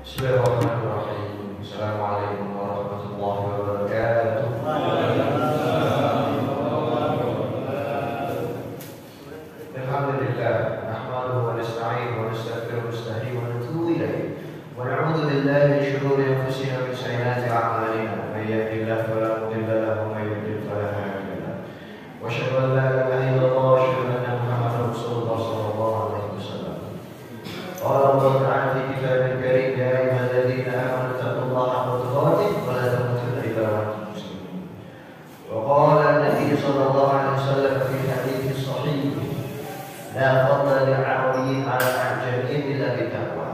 Bismillahirrahmanirrahim. Assalamualaikum warahmatullahi wabarakatuh. Alhamdulillah, nahmaduhu wa nasta'inuhu wa nastaghfiruhu wa nastahihi wa natubu ilayh. Wa na'udzu billahi min shururi anfusina wa min sayyiati a'malina. May yahdihillahu fala mudilla lahu wa may yudlil fala hadiya lahu. Wa asyhadu an la ilaha illallah wa asyhadu anna Muhammadar Rasulullah sallallahu alaihi wasallam. Qala Allah ta'ala fi kitabil karim, ya ayyuhalladzina amanu taqullaha haqqa tuqatih wa la tamutunna illa wa antum muslimun. Wa qala an-nabiy sallallahu alaihi wasallam fi hadits sahih, la fadla li'arabiyyin 'ala al-'ajamiyyin illa bittaqwa.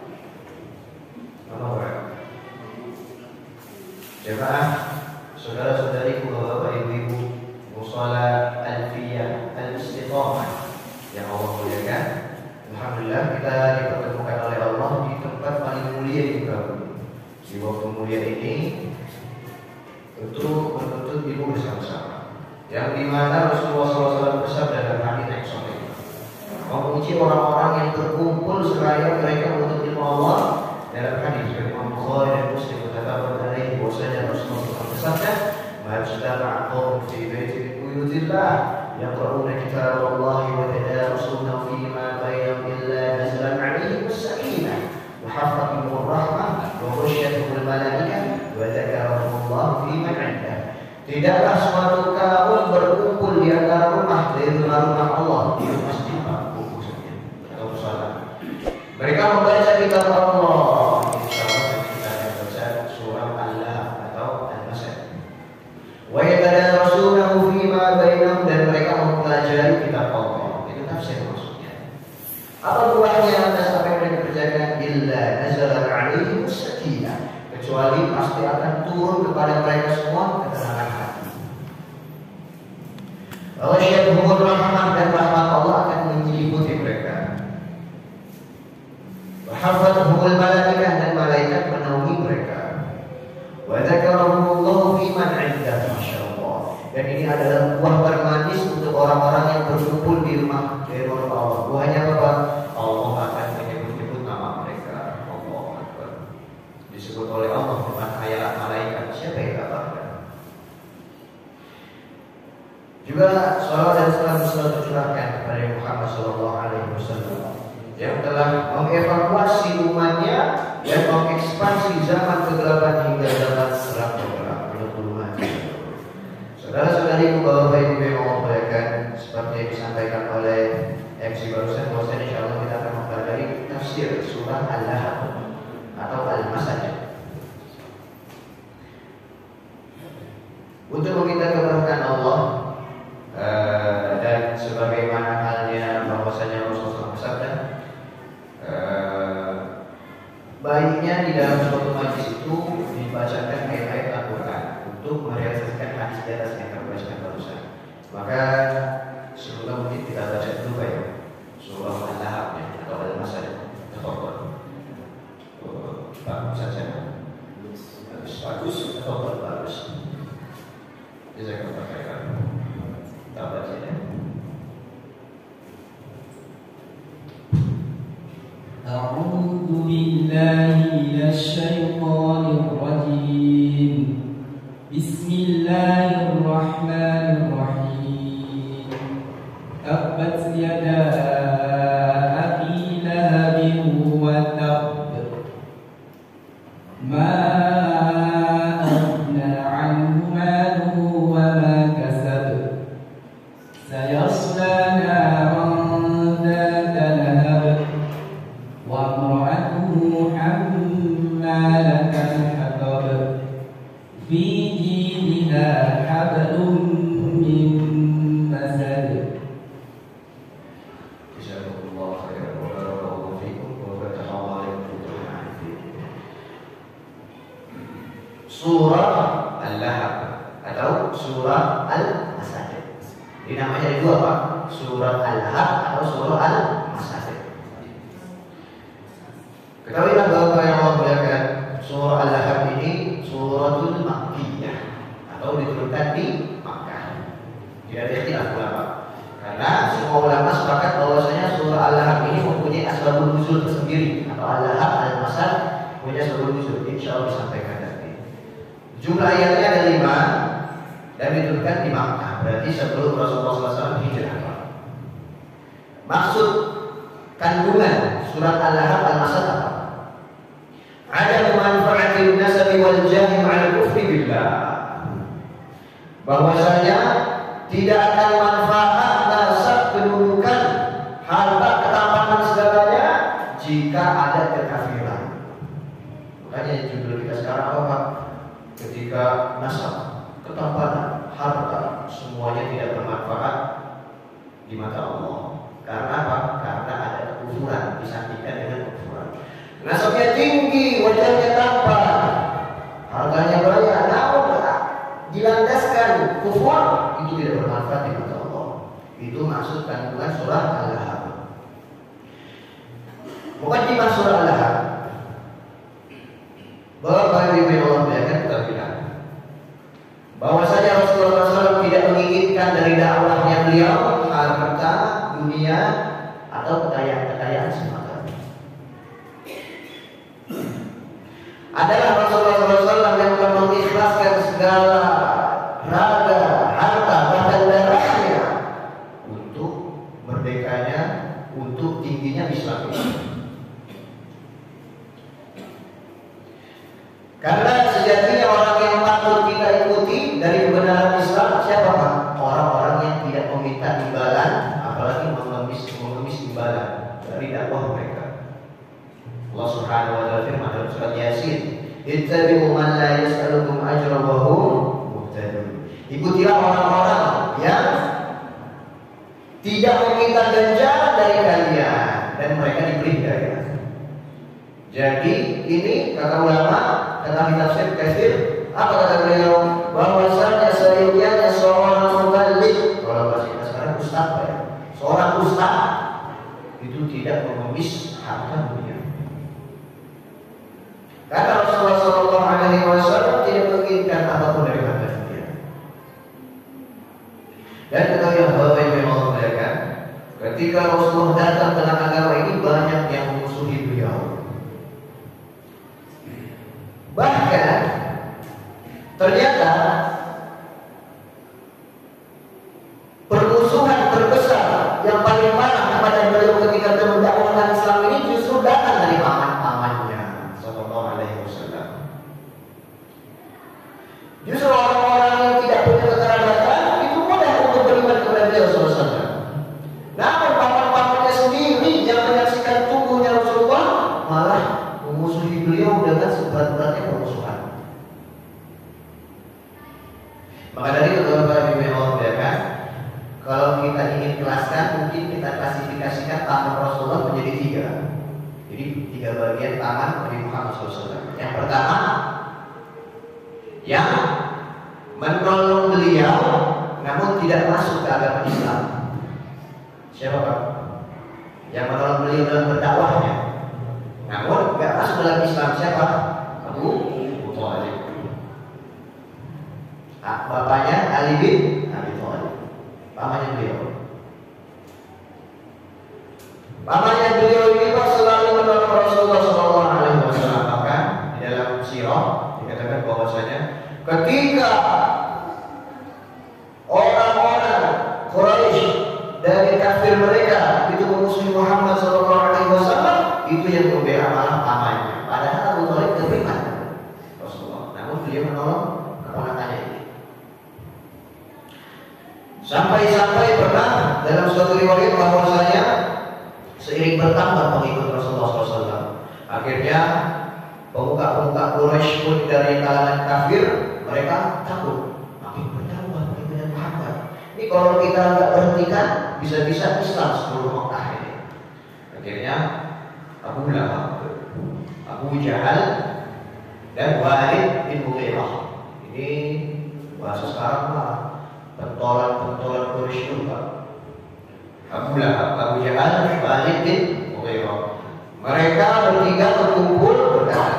Jemaah, saudara-saudariku, bapak-bapak, ibu-ibu, mushola Alfiyah Al-Istiqamah yang Allah muliakan. Alhamdulillah kita dipertemukan oleh Allah di tempat paling mulia di muka bumi. Di waktu mulia ini untuk menuntut ilmu bersama-sama, yang dimana Rasulullah SAW bersabda dalam hadits yang sahih, memuji orang-orang yang berkumpul seraya mereka menuntut ilmu Allah. Dalam hadis dari Imam Bukhari dan Muslim muttafaqun alaihi, bahwasanya Rasulullah bersabda, "Majtama'a qaumun fi baitin min buyutillah yaqra'una kitaballahi wa yatadarasunahu fima bainahum illa nazalat 'alaihim as-sakinah wa hafathatuhum ar-rahmah wa ghasyiyatuhum al-malaikah wa dzakarahumullahu fi man 'indah." Tidaklah suatu kaum berkumpul di antara rumah dari rumah Allah di masjid khususnya atau salat. Mereka membaca kitab Allah. Insyaallah kita akan baca surah Al-Lahab atau Al-Masad. Wa yatadarasunahu fima bainahum, dan mereka mempelajari kitab Allah. Itu tafsir maksudnya. Apa buahnya atas apa yang mereka kerjakan? Illa nazalat 'alaihim as-sakinah, kecuali pasti akan turun kepada mereka semua ketenangan hati. Wa ghasyiyatuhum ar-rahmah, dan rahmat Allah akan menyelimuti mereka. Hafathahumul malaikah, dan malaikat menaungi mereka. Wa dzakarahumullahu fi man 'indah, masyaallah. Dan ini adalah buah bermanis untuk orang-orang yang berkumpul di rumah Allah. Buahnya apa? Allah akan menyebut-nyebut nama mereka. Allahu Akbar. Disebut oleh Allah dengan ayat malaikat. Siapa yang tak tahu? Juga salawat dan salam selalu tercurahkan kepada Muhammad sallallahu alaihi wasallam yang telah mengevakuasi umatnya dan mengekspansi zaman kegelapan hingga zaman terang benderang. Saudara-saudariku, bapak-bapak, ibu yang Allah muliakan, seperti yang disampaikan oleh MC barusan, bahwasanya insyaallah kita akan mempelajari tafsir surah Al-Lahab atau Al-Masad. Untuk meminta keberkahan Allah dan sebagaimana halnya bahwasanya Rasulullah bersabda, baiknya di dalam suatu majlis itu dibacakan ayat-ayat Al-Quran untuk merealisasikan hadis di atas yang terbaca barusan. Maka sebelum mungkin kita baca dulu baik surah Al-Lahab atau Al-Masad. Bagus saja. Bagus atau bagus. Jazakallahu khairan. Kita baca ya. أعوذ بالله من الشيطان الرجيم. بسم الله الرحمن الرحيم. تبت يدا أبي لهب وتب ما أغنى عنه ماله وما كسب سيصلى نارا ذات لهب وامرأته حمالة الحطب في جيدها حبل من مسد. Jazakumullah khairan wa barakallahu fikum wa fatahallahu alaikum fil ilmi. Surah Al-Lahab atau surah Al-Masad. Ini namanya ada dua, Pak. Surah Al-Lahab atau surah Al-Masad. Ketahuilah Bapak yang Allah muliakan, surah Al-Lahab ini suratul Makkiyah atau diturunkan di Makkah. Tidak ada ikhtilaf ulama. Karena semua ulama sepakat bahwasanya surah Al-Lahab ini mempunyai asbabun nuzul tersendiri atau Al-Lahab Al-Masad punya sebelum nuzul, insya Allah disampaikan nanti. Jumlah ayatnya ada 5 dan diturunkan di Makkah, berarti sebelum Rasulullah SAW hijrah. Maksud kandungan surat Al-Lahab Al-Masad apa? Ada manfaatin nasabi wal jahi ma'al kufri billah. Bahwasanya tidak akan manfaat nasab, kedudukan, harta, ketampanan segalanya jika ada kekafiran. Makanya judul kita sekarang apa? Ketika nasab, ketampanan, harta, semuanya tidak bermanfaat di mata Allah. Karena apa? Karena ada kekufuran, disandingkan dengan kekufuran. Nasabnya tinggi, wajahnya tampan, harganya banyak, namun dilandaskan kufur, itu tidak bermanfaat di mata Allah. Itu maksud kandungan surah Al-Lahab. Muqaddimah surah Al-Lahab. Bapak Ibu yang Allah muliakan, kita bilang bahwasanya Rasulullah SAW tidak menginginkan dari dakwahnya beliau harta, dunia, atau kekayaan semata. Adalah Rasulullah SAW yang telah mengikhlaskan segala raga, harta, bahkan darahnya untuk merdekanya, untuk tingginya Islam ini. Karena sejatinya orang yang patut kita ikuti dari kebenaran Islam siapa Pak? Orang-orang yang tidak meminta imbalan, apalagi mengemis imbalan dari dakwah mereka. Allah Subhanahu wa taala firman dalam surat Yasin, "Ittabi'u man la yas'alukum ajran wa hum muhtadun." Ikutilah orang-orang yang tidak meminta ganjaran dari kalian dan mereka diberi hidayah. Jadi ini kata ulama, kata tafsir Katsir, apa kata beliau? Bahwasanya seyogyanya seorang mubalik, kalau bahasa kita sekarang ustaz ya, seorang ustaz itu tidak mengemis harta dunia. Karena Rasulullah SAW tidak menginginkan apapun dari harta dunia. Dan kita yang Bapak Ibu yang Allah muliakan, ketika Rasulullah datang dengan agama ini banyak yang memusuhi beliau. Bahkan ternyata permusuhan terbesar yang paling parah kepada beliau ketika mendakwahkan Islam ini justru datang dari paman-pamannya sallallahu alaihi wasallam. Justru orang-orang yang tidak punya kekerabatan itu mudah untuk beriman kepada beliau sallallahu alaihi wasallam. Namun paman-pamannya sendiri yang menyaksikan tubuhnya Rasulullah malah memusuhi beliau dengan seberat-beratnya permusuhan. Maka dari itu Bapak Ibu yang Allah muliakan, kalau kita ingin kelaskan, mungkin kita klasifikasikan tangan Rasulullah menjadi 3. Jadi 3 bagian tangan Nabi Muhammad SAW. Yang pertama, yang menolong beliau namun tidak masuk ke agama Islam. Siapa Pak? Yang menolong beliau dalam berdakwahnya, namun tidak masuk dalam Islam. Siapa? Abu Thalib. Bapaknya Ali bin Abi Thalib, pamannya beliau. Pamannya beliau ini selalu menolong Rasulullah SAW. Maka di dalam sirah dikatakan bahwasanya ketika orang-orang Quraisy dari kafir mereka itu memusuhi Muhammad SAW, itu yang membela malah pamannya. Padahal Abu Thalib beriman Rasulullah, namun beliau menolong keponakannya ini. Sampai-sampai pernah dalam suatu riwayat bahwasanya seiring bertambah pengikut Rasulullah SAW, akhirnya pemuka-pemuka Quraisy pun dari kalangan kafir mereka takut makin bertambah pengikut Muhammad. Ini kalau kita nggak berhentikan bisa-bisa Islam seluruh Mekah ini. Akhirnya Abu Lahab, Abu Jahal, dan Walid bin Mughirah. Ini bahasa sekarang lah, pentolan Quraisy juga. Abu Lahab, Abu Jahal, Walid bin Mughirah. Mereka bertiga berkumpul berkata,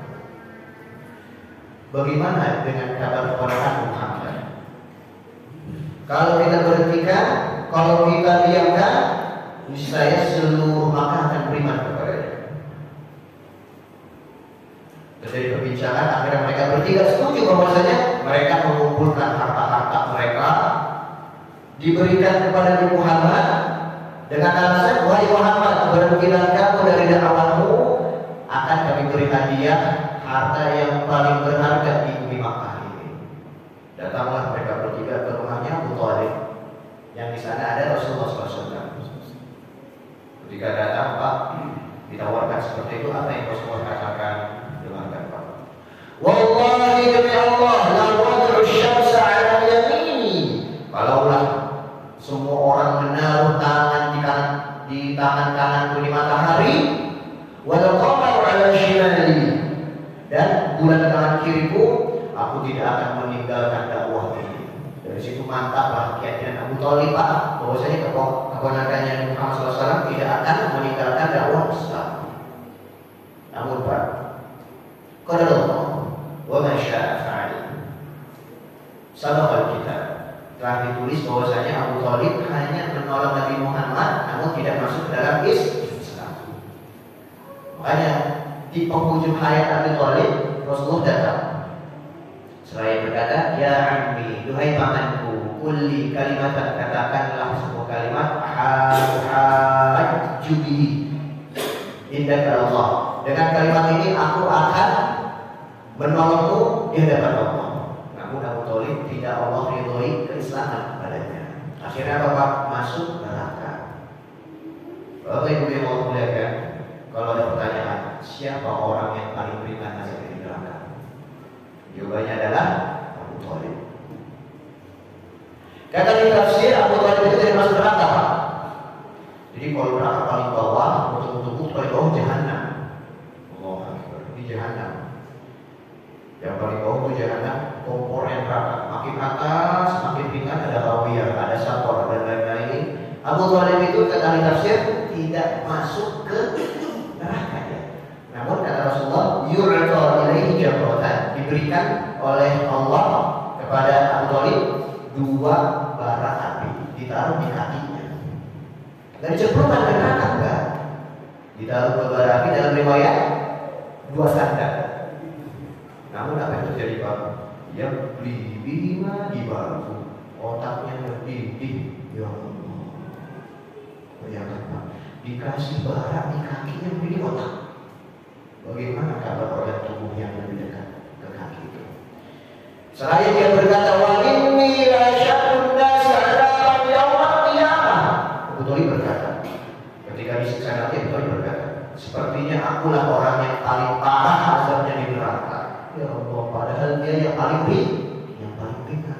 bagaimana dengan kabar keponakan Muhammad? Kalau kita berhentikan, kalau kita diamkan, niscaya seluruh Makkah akan beriman kepadanya. Terjadi perbincangan, akhirnya mereka bertiga setuju bahwasanya mereka mengumpulkan harta-harta mereka, diberikan kepada Nabi Muhammad dengan alasan, wahai Muhammad, berpikiran kamu dari dakwahmu akan kami beri hadiah harta yang paling berharga di bumi Makkah ini. Datanglah mereka bertiga ke rumahnya Abu Thalib, yang di sana ada Rasulullah SAW. Ketika datang, Pak, ditawarkan seperti itu, apa yang Rasulullah katakan? Dengarkan, Pak. Wallahi demi Allah, la wad'u syamsa 'ala yamini. Kalaulah semua orang menaruh tangan di tangan kananku di matahari, wal qamaru 'ala shimali, dan bulan tangan kiriku, aku tidak akan meninggalkan dakwah ini. Dari situ mantaplah keyakinan Abu Thalib, Pak, bahwasanya keponakannya Muhammad SAW tidak akan meninggalkan dakwah Islam. Namun, Pak, qadarullah wa ma syaa fa'al. Sabaqal kitab, telah ditulis bahwasanya Abu Thalib hanya menolong Nabi Muhammad, namun tidak masuk ke dalam Islam. Makanya di penghujung hayat Abu Thalib, Rasulullah datang. Seraya berkata, ya ammi, duhai pamanku, kulli kalimatan, katakanlah sebuah kalimat, hajjubihi indaka Allah. Dengan kalimat ini aku akan menolongmu di hadapan Allah. Namun Abu Thalib tidak Allah ridhoi keislaman padanya. Akhirnya Bapak masuk neraka. Bapak Ibu yang Allah muliakan, kalau ada pertanyaan, siapa orang yang paling beriman nasib di neraka? Jawabannya adalah Abu Thalib. Kata di tafsir, Abu Thalib itu tidak masuk neraka, Pak. Jadi kalau neraka paling bawah, untuk paling bawah jahanam. Allah Akbar, di jahanam. Yang paling bawah itu jahanam, kompornya neraka. Makin atas, makin ringan, ada rawiyah, ada sakor, dan lain-lain. Abu Thalib itu kata di tafsir tidak masuk ke neraka ya. Namun kata Rasulullah, yu'ta ilaihi jamratan, diberikan oleh Allah kepada Abu Thalib 2 bara api, ditaruh di kakinya. Dan diceplokkan ke neraka enggak? Ditaruh 2 bara api, dalam riwayat 2 sandal. Namun apa yang terjadi, Pak? Dia beli bima di bahu, otaknya mendidih. Ya Allah, bayangkan, Pak, dikasih bara di kakinya begini otak. Bagaimana kabar organ tubuh yang lebih dekat ke kaki itu? Seraya dia berkata, wa inni la syarrun nasi 'adaban yaumil qiyamah. Abu Thalib berkata, ketika disiksa nanti, Abu Thalib berkata, sepertinya akulah orang yang paling parah azabnya di neraka. Ya Allah, padahal dia yang paling ringan.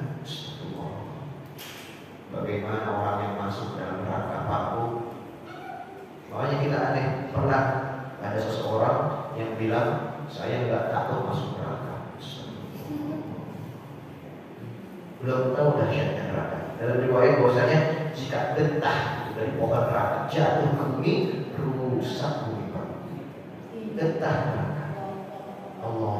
Bagaimana orang yang masuk dalam neraka, Pak? Makanya kita aneh, pernah ada seseorang yang bilang, saya nggak takut masuk neraka. Belum tahu dahsyatnya neraka. Dalam riwayat bahwasanya jika getah dari pohon neraka jatuh ke bumi, rusak bumi, Pak. Getah neraka. Allah.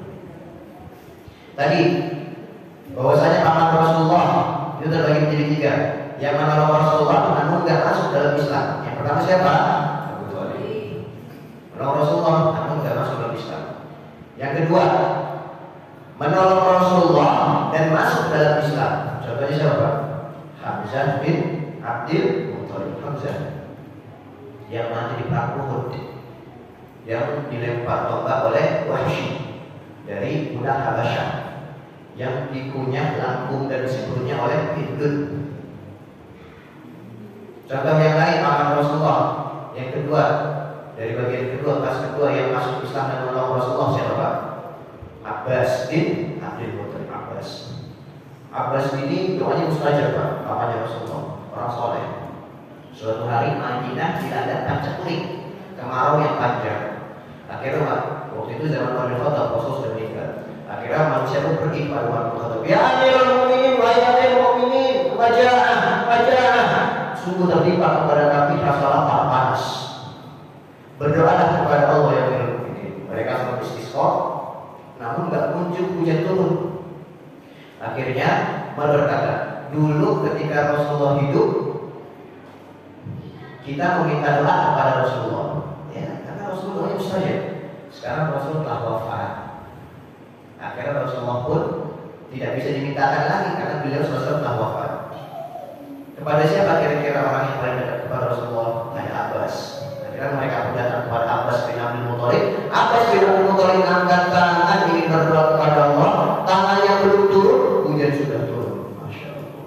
Tadi bahwasanya amal Rasulullah itu terbagi menjadi 3. Yang menolong Rasulullah namun nggak masuk dalam Islam. Yang pertama siapa? Abu Thalib. Menolong Rasulullah namun nggak masuk dalam Islam. Yang kedua, menolong Rasulullah dan masuk dalam Islam. Contohnya siapa? Hamzah bin Abdul Muthalib. Hamzah yang mati di perang Uhud, yang dilempar tombak oleh Wahsy dari budak Habasyah, yang dikunyah lambung dan sipurnya oleh Hindun. Contoh yang lain, amal Rasulullah yang kedua, dari bagian kedua, kelas kedua yang masuk Islam dan menolong Rasulullah siapa, Pak? Abbas bin Abdul Muthalib. Abbas ini doanya mustajab, Pak, papanya Rasulullah, orang soleh. Suatu hari Madinah dilanda pancak kuning, kemarau yang panjang. Akhirnya waktu itu zaman Umar bin Khattab, Rasul sudah meninggal. Akhirnya manusia pun pergi pada Umar bin Khattab. Ya Amirul Mukminin, wahai Amirul Mukminin, wajah. Sungguh tertimpa kepada kami rasa lapar panas. Berdoalah kepada Allah yang Amirul Mukminin. Mereka semua istisqa, namun nggak kunjung hujan turun. Akhirnya Umar berkata, dulu ketika Rasulullah hidup, kita meminta doa kepada Rasulullah. Ya, karena Rasulullah itu saja. Sekarang Rasul telah wafat. Akhirnya Rasulullah pun tidak bisa dimintakan lagi karena beliau selesai telah wafat. Kepada siapa kira-kira orang yang paling dekat kepada Rasulullah? Ada Abbas. Akhirnya mereka pun datang kepada Abbas bin Abdul Muthalib. Abbas bin Abdul Muthalib angkat tangan ingin berdoa kepada Allah. Tangannya belum turun, hujan sudah turun. Masya Allah.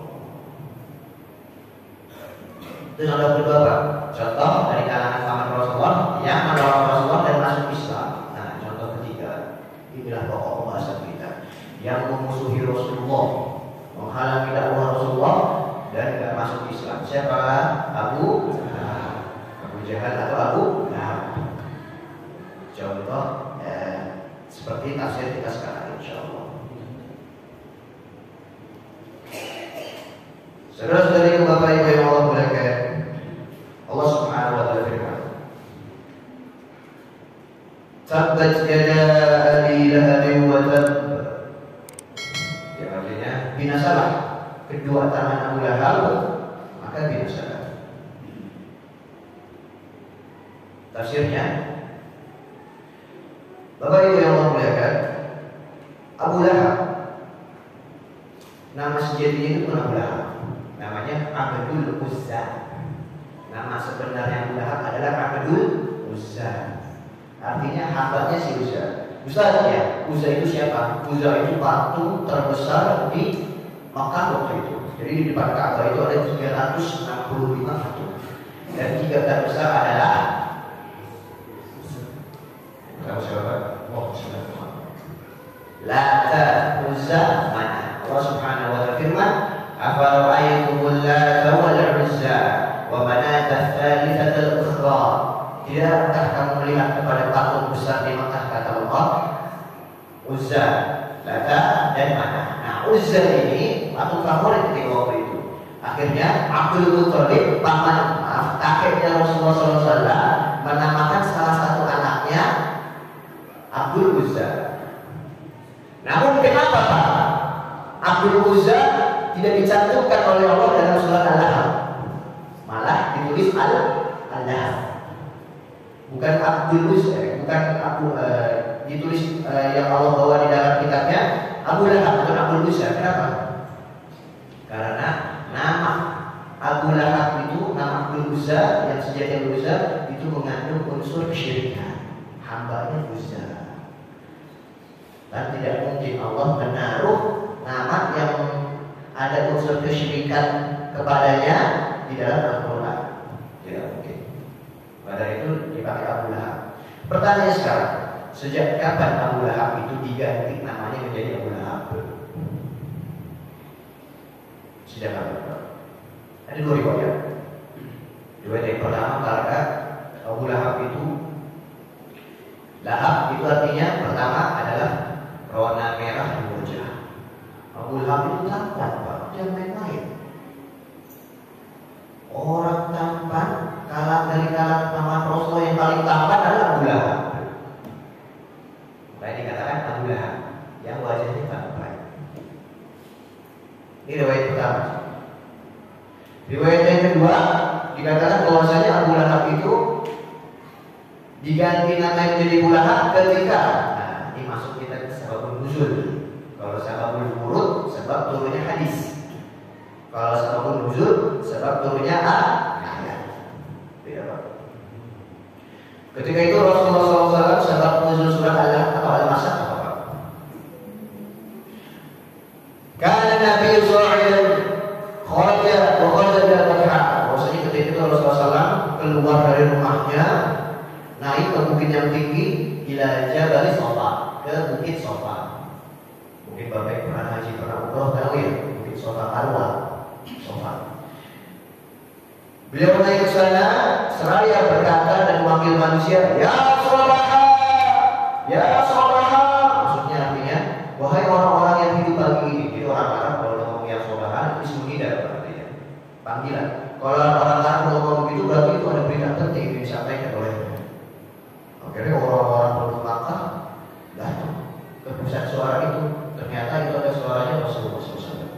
Itu ada beberapa contoh dari kalangan paman Rasulullah yang menolong Rasulullah dan masuk Islam. Nah, contoh ketiga, inilah pokok pembahasan kita yang memusuhi Rasulullah, menghalangi dakwah Rasulullah dan tidak masuk Islam. Siapa? Abu Jahal atau Abu Lahab. Contoh seperti tafsir kita sekarang, insyaallah. Saudara-saudari Bapak Ibu yang Allah muliakan, Allah Subhanahu wa taala berfirman, "Tabbat yada abi lahabin wa tab." Yang artinya binasalah kedua tangan Abu Lahab, maka binasalah. Tafsirnya, Bapak Ibu yang Allah muliakan, Abu Lahab nama sejatinya itu bukan Abu Lahab, namanya Abdul Uzza. Nama sebenarnya Abu Lahab adalah Abdul Uzza. Artinya hambanya si Uzza. Uzza ya, Uzza itu siapa? Uzza itu patung terbesar di Makkah waktu itu. Jadi di depan Ka'bah itu ada 365 patung. Dan 3 terbesar adalah Lata, Uzza, Manat. Allah Subhanahu wa taala firman, "Afara'aytumul Lata wal Uzza wa Manat ats-tsalitsata al-ukhra." Tidakkah kamu melihat kepada patung besar di Makkah, kata Allah, Uzza, Lata dan Manat. Nah, Uzza ini patung favorit ketika waktu itu. Akhirnya Abdul Muthalib, kakeknya Rasulullah SAW, menamakan salah satu anaknya Abdul Uzza. Namun kenapa Pak Abdul Uzza tidak dicantumkan oleh Allah dalam surat Al-Lahab, malah ditulis Al-Lahab, bukan Abdul Uzza, bukan ditulis yang Allah bawa di dalam kitabnya Abu Lahab, bukan Abdul Uzza. Kenapa? Karena nama Abu Lahab itu, nama Abdul Uzza yang sejati Abdul Uzza itu mengandung unsur kesyirikan, hambanya Uzza. Dan tidak mungkin Allah menaruh nama yang ada unsur kesyirikan kepadanya di dalam Al-Quran. Tidak mungkin. Pada itu dipakai Abu Lahab. Pertanyaan sekarang, sejak kapan Abu Lahab itu diganti namanya menjadi Abu Lahab? Sejak kapan? Ada 2 riwayat. Riwayat yang pertama karena Abu Lahab itu, Lahab itu artinya pertama adalah warna merah di wajah. Abu Lahab itu tampan, Pak, jangan main-main. Orang tampan, dari kalangan paman Rasulullah yang paling tampan adalah Abu Lahab. Makanya dikatakan Abu Lahab yang wajahnya tampan. Ini riwayat pertama. Riwayat yang kedua dikatakan bahwasanya Abu Lahab itu diganti nama menjadi Abu Lahab ketika, ini masuk kita ke sebab nuzul. Kalau sebab nurut, sebab turunnya hadis. Kalau sebab nuzul, sebab turunnya ayat. Beda Pak. Ketika itu Rasulullah SAW sebab nuzul surat Al-Lahab atau Al-Masad apa Pak? Karena Nabi SAW kharaja wa kharaja al-Fatihah. Maksudnya ketika itu Rasulullah SAW keluar dari rumahnya, naik ke bukit yang tinggi, ila Jabal Safa, ke bukit Safa. Mungkin Bapak pernah haji, pernah umroh, tahu ya, bukit Safa Marwa, Safa. Beliau naik ke sana, seraya berkata dan memanggil manusia, ya Sabaha, ya Sabaha. Maksudnya artinya, wahai orang-orang yang hidup pagi ini. Jadi orang Arab kalau ngomong ya Sabaha, itu menghindar artinya, panggilan. Kalau orang Arab kalau ngomong begitu, berarti itu ada berita penting yang disampaikan oleh. Akhirnya orang-orang penduduk Makkah datang ke pusat suara itu. Ternyata itu ada suaranya Rasulullah SAW.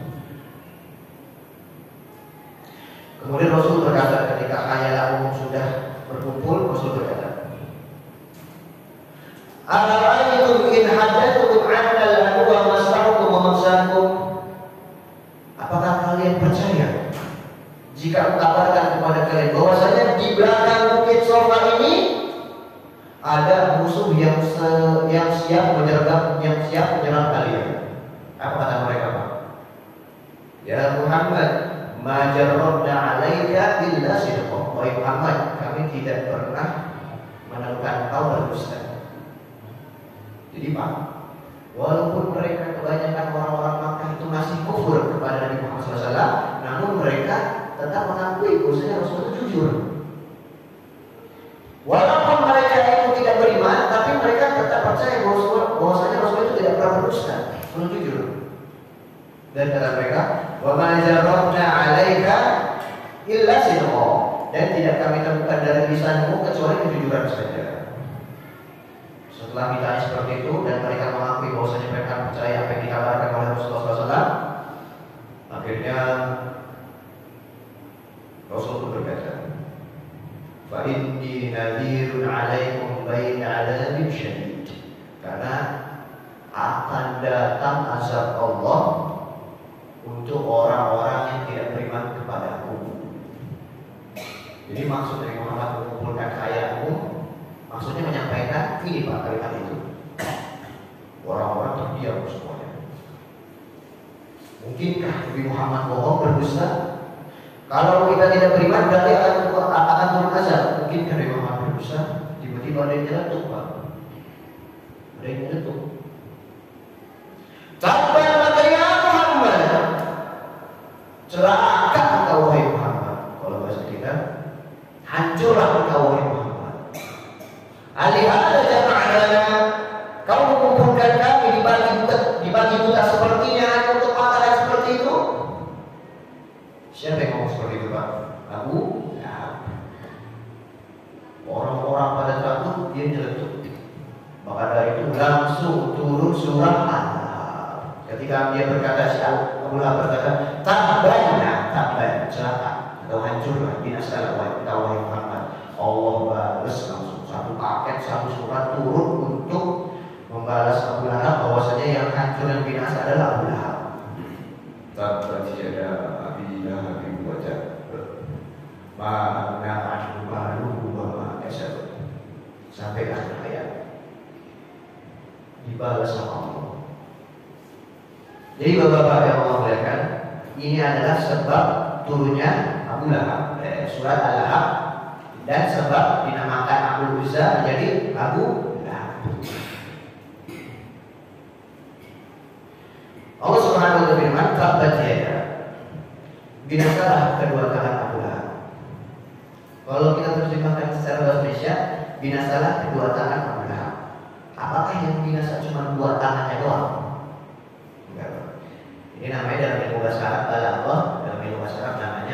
Kemudian Rasul berkata ketika hayalah umum sudah berkumpul, Rasul berkata, Ara'aytum in hadatsukum 'anna al-aduwwa masrahukum wa maksakum. Apakah kalian percaya jika kabarkan kepada kalian bahwasanya di belakang bukit Safa ini ada musuh yang siap menyerang kalian? Apa kata mereka, Pak? Ya Muhammad, ma jarrabna 'alaika illa sidqan. Wahai Muhammad, kami tidak pernah menemukan kau berdusta. Jadi Pak, walaupun mereka kebanyakan orang-orang Makkah itu masih kufur kepada Nabi Muhammad SAW, namun mereka tetap mengakui bahwasanya Rasul itu jujur. Walaupun mereka itu tidak beriman, tapi mereka tetap percaya bahwasanya Rasul itu tidak pernah berdusta, selalu jujur. Dan kata mereka, wa ma jarrabna 'alaika illa sidqan, dan tidak kami temukan dari lisanmu kecuali kejujuran saja. Setelah ditanya seperti itu dan mereka mengakui bahwasanya mereka percaya apa yang dikabarkan oleh Rasulullah SAW, akhirnya Rasul pun berkata, fa inni nadhirun 'alaikum baina 'adzabin syadid, karena akan datang azab Allah untuk orang-orang yang tidak beriman kepadaku. Jadi maksud dari Muhammad mengumpulkan ayatmu, maksudnya menyampaikan ini Pak, kalimat itu. Orang-orang terdiam semuanya. Mungkinkah Nabi Muhammad bohong, berdusta? Kalau kita tidak beriman berarti akan turun azab. Mungkinkah Nabi Muhammad berdusta? Tiba-tiba ada yang nyeletuk, Pak. Ada yang nyeletuk. Tabban laka ya Muhammad. Celaka engkau wahai Muhammad. Kalau bahasa kita, hancurlah engkau wahai Muhammad. Alihada jama'ana, kau mengumpulkan kami di pagi buta sepertinya hanya untuk makanan seperti itu. Siapa yang ngomong seperti itu, Pak? Abu Lahab. Orang-orang pada takut, dia nyeletuk. Maka dari itu langsung turun surah Al-Lahab. Ketika dia berkata, si Abu Lahab berkata, tabban, celaka atau hancurlah, binasalah wahai Muhammad. Allah balas langsung satu paket, satu surat turun untuk membalas Abu Lahab bahwasanya yang hancur dan binasa adalah Abu Lahab. Tabbat yada Abi Lahab wa tab, ma agna anhu maluhu wa ma kasab. Sampai akhir ayat dibalas sama Allah. Jadi Bapak-bapak yang Allah muliakan, ini adalah sebab turunnya Abu Lahab, surat Al-Lahab, dan sebab dinamakan Abu Uzza menjadi Abu Lahab. Allah Subhanahu wa taala berfirman, tabbat yada, binasalah kedua tangan Abu Lahab. Kalau kita terjemahkan secara bahasa Indonesia, binasalah kedua tangan Abu Lahab. Apakah yang binasa cuma dua tangannya doang? Enggak. Ini namanya dalam ilmu bahasa Arab, dalam ilmu bahasa Arab namanya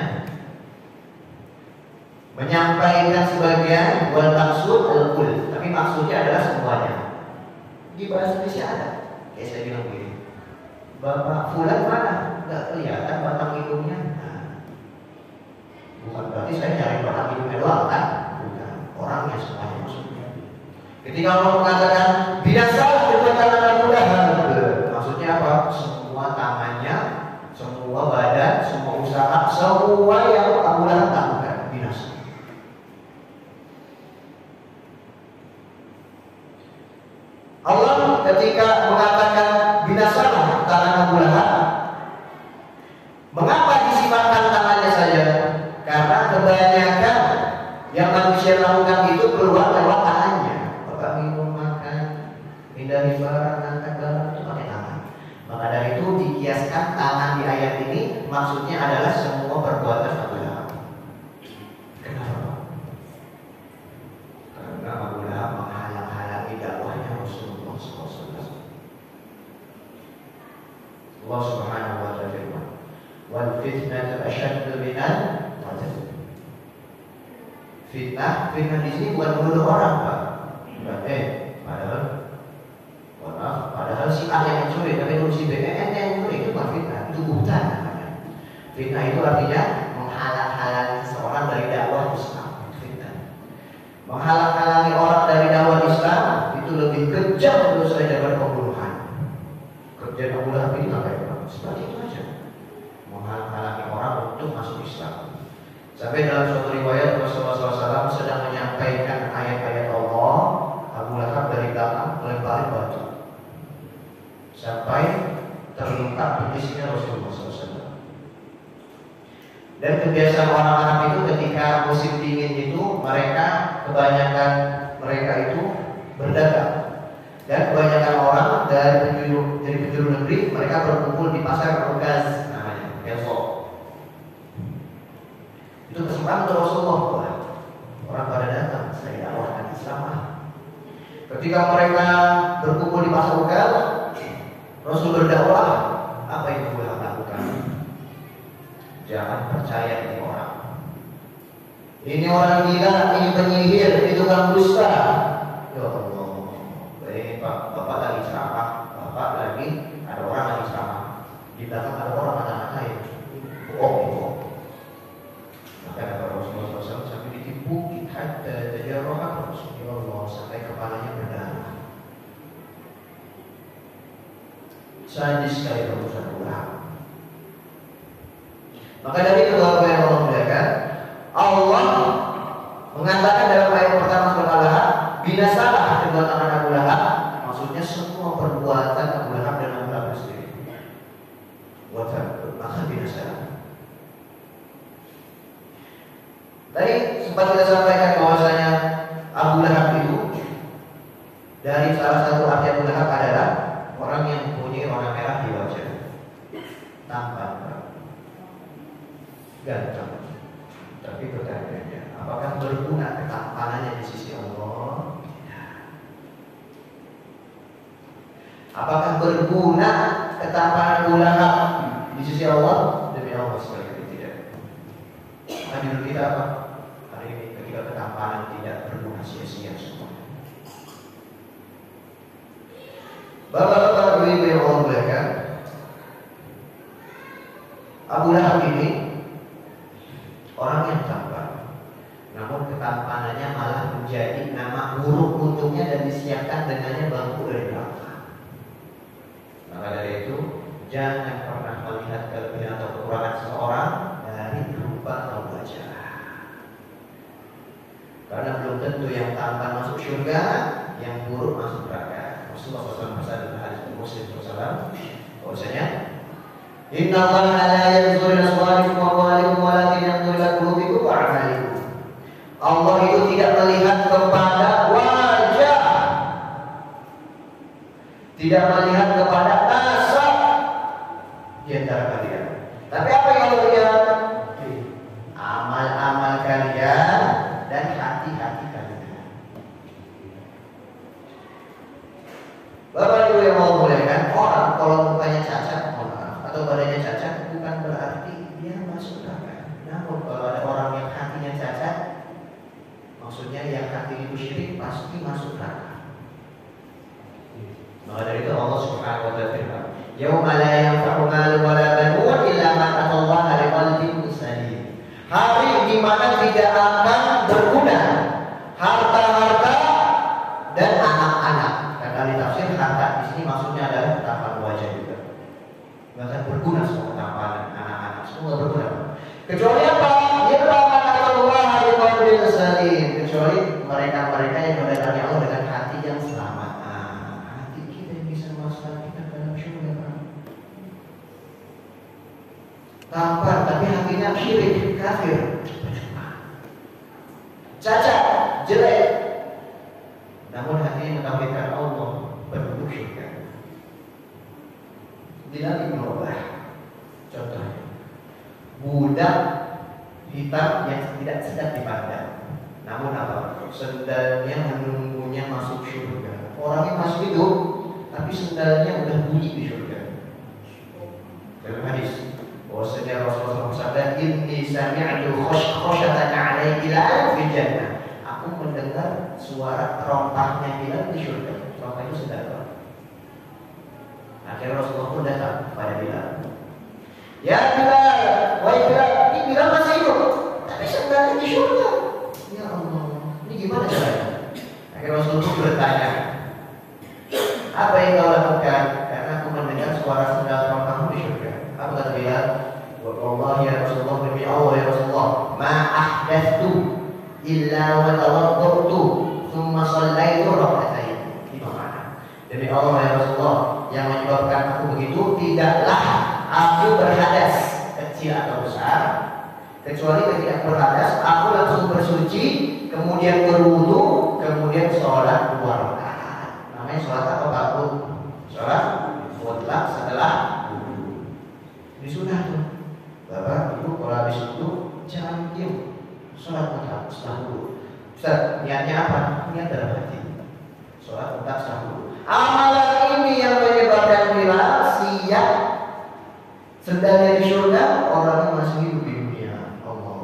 menyampaikan sebagian, wal maksud al-kul, tapi maksudnya adalah semuanya. Di bahasa Indonesia ada. Kayak saya bilang begini, Bapak Fulan mana? Enggak kelihatan batang hidungnya. Nah, bukan berarti saya nyari batang hidungnya doang kan? Bukan. Orangnya semuanya maksudnya. Ketika Allah mengatakan binasalah kedua tangan Abu Lahab, maksudnya apa? Semua tangannya, semua badan, semua usaha, semua yang Abu Lahab lakukan binasa. Allah ketika mengatakan binasalah tangan Abu Lahab, mengapa disifatkan tangannya saja? Karena kebanyakan yang manusia lakukan itu keluar lewat tangannya. Bapak minum, makan, hindari barang, angkat barang itu pakai tangan. Maka dari itu dikiaskan tangan di ayat ini maksudnya adalah semua perbuatan Abu Lahab. Kenapa? Karena Abu Lahab menghalang-halangi dakwahnya Rasulullah SAW. Allah Subhanahu wa taala firman, "Wal fitnatu asyaddu minal qatl." Fitnah di sini bukan menuduh orang, Pak. Padahal si A yang mencuri, tapi itu si B yang mencuri, itu bukan fitnah, itu buhtan namanya. Fitnah itu artinya menghalang-halangi seseorang dari dakwah Islam. Fitnah. Menghalang-halangi orang dari dakwah Islam itu lebih lebih kejam menurut saya daripada pembunuhan. Kerjaan Abu Lahab ini apa ya? Seperti itu aja, menghalangi orang untuk masuk Islam. Sampai dalam suatu riwayat Rasulullah SAW sedang menyampaikan ayat-ayat Allah, Abu Lahab dari belakang melemparin batu sampai terluka di sini Rasulullah SAW. Dan kebiasaan orang Arab itu ketika musim dingin itu kebanyakan mereka itu berdagang. Dan kebanyakan orang dari penjuru negeri mereka berkumpul di pasar Ukaz namanya, besok. Itu kesempatan untuk Rasulullah. Orang pada datang, saya dakwahkan Islam. Ketika mereka berkumpul di pasar Ukaz, Rasul berdakwah, apa yang boleh lakukan? Jangan percaya ini orang. Ini orang gila, ini penyihir, ini tukang dusta. Ya Allah, baik Pak, Bapak lagi ceramah, Bapak lagi ada orang lagi ceramah, di belakang ada orang kata-katain, bohong itu. Maka kata Rasulullah SAW sampai ditipu, hatta tajarrah Rasulullah sampai kepalanya berdarah. Sadis sekali urusan ulang. Maka dari kedua yang Allah muliakan, Allah mengatakan dalam ayat pertama surat Al-Lahab, binasalah kedua tangan Abu Lahab, maksudnya semua perbuatan Abu Lahab dan Abu Lahab sendiri. Maka binasalah. Tadi sempat kita sampaikan bahwasanya Abu Lahab itu dari salah satu arti Abu Lahab adalah orang yang mempunyai warna merah di wajah, tampan, ganteng. Tapi pertanyaannya, apakah berguna ketampanannya di sisi Allah? Apakah berguna ketampanan Abu Lahab di sisi Allah? Demi Allah sekali tidak. Maka dulu kita apa? Hari ini ketika ketampanan tidak berguna, sia-sia semua. Bapak-bapak, ibu-ibu yang Allah muliakan, Abu Lahab ini orang yang tampan, namun ketampanannya malah menjadi nama buruk untuknya dan disiapkan dengannya bangku dari belakang. Maka dari itu, jangan pernah melihat kelebihan atau kekurangan seseorang dari rupa atau wajah. Karena belum tentu yang tampan masuk surga, yang buruk masuk neraka. Rasulullah SAW bersabda dalam hadis Muslim SAW, bahwasanya Inna Allah la yanzuru ila suwarikum wa amwalikum walakin yanzuru ila qulubikum wa a'malikum. Allah itu tidak melihat kepada wajah, tidak melihat kepada nasab di antara kalian. Tapi apa yang Allah lihat? Amal-amal kalian dan hati-hati kalian. Bapak Ibu yang mau muliakan, orang kalau mukanya cacat atau badannya cacat bukan berarti dia masuk neraka. Namun kalau ada orang yang hatinya cacat, maksudnya yang hati itu syirik, pasti masuk neraka. Maka dari itu Allah Subhanahu wa taala firman, "Yauma la yanfa'u malun wa la banun illa man atallaha biqalbin salim." Hari di mana tidak akan berguna harta-harta dan anak-anak. Kata ahli tafsir, harta di sini maksudnya adalah tampan wajah juga. Bahkan berguna semua tampanan anak-anak, semua berguna. Kecuali apa? Kecuali mereka-mereka yang mendatangi Allah dengan hati yang selamat. Hati kita yang bisa masuk kita dalam surga. Tampan tapi hatinya syirik, kafir, cacat, jelek. Namun hatinya mentauhidkan Allah, penduduk surga. Bilal bin Rabah, contohnya budak hitam yang tidak sedap dipandang, namun apa? Sendalnya menunggunya masuk surga. Orangnya masih hidup, tapi sendalnya udah bunyi di surga. Dalam hadis, bahwasanya Rasulullah bersabda, "Inni sami'tu khoshatan 'alaihi Bilal fil jannah." Aku mendengar suara terompahnya Bilal di surga. Terompah itu sendal. Akhirnya Rasulullah pun datang pada Bilal. Ya Bilal, wahai Bilal, ini Bilal masih hidup, tapi sendalnya di surga. Ya Allah, ini gimana caranya? Akhirnya Rasulullah pun bertanya, apa yang kau lakukan? Karena aku mendengar suara sendal kamu di surga. Apa kata Bilal? Wallah ya Rasulullah, demi Allah ya Rasulullah, ma ahdatsu illa wa tawaddu'tu thumma shallaitu rak'atain. Itu mana? Demi Allah ya Rasulullah, yang menyebabkan aku begitu tidaklah aku berhadas kecil atau besar, kecuali ketika aku berhadas aku langsung bersuci, kemudian berwudu, kemudian sholat 2 rakaat. Namanya sholat apa Pak? Sholat mutlak setelah wudu. Ini sunnah tuh. Bapak Ibu kalau habis itu jangan diam, sholat mutlak setelah wudu. Ustaz, niatnya apa? Niat dalam hati. Sholat mutlak setelah wudu. Amalan ini yang menyebabkan Bilal siap sendalnya di surga, orangnya masih hidup di dunia. Allah.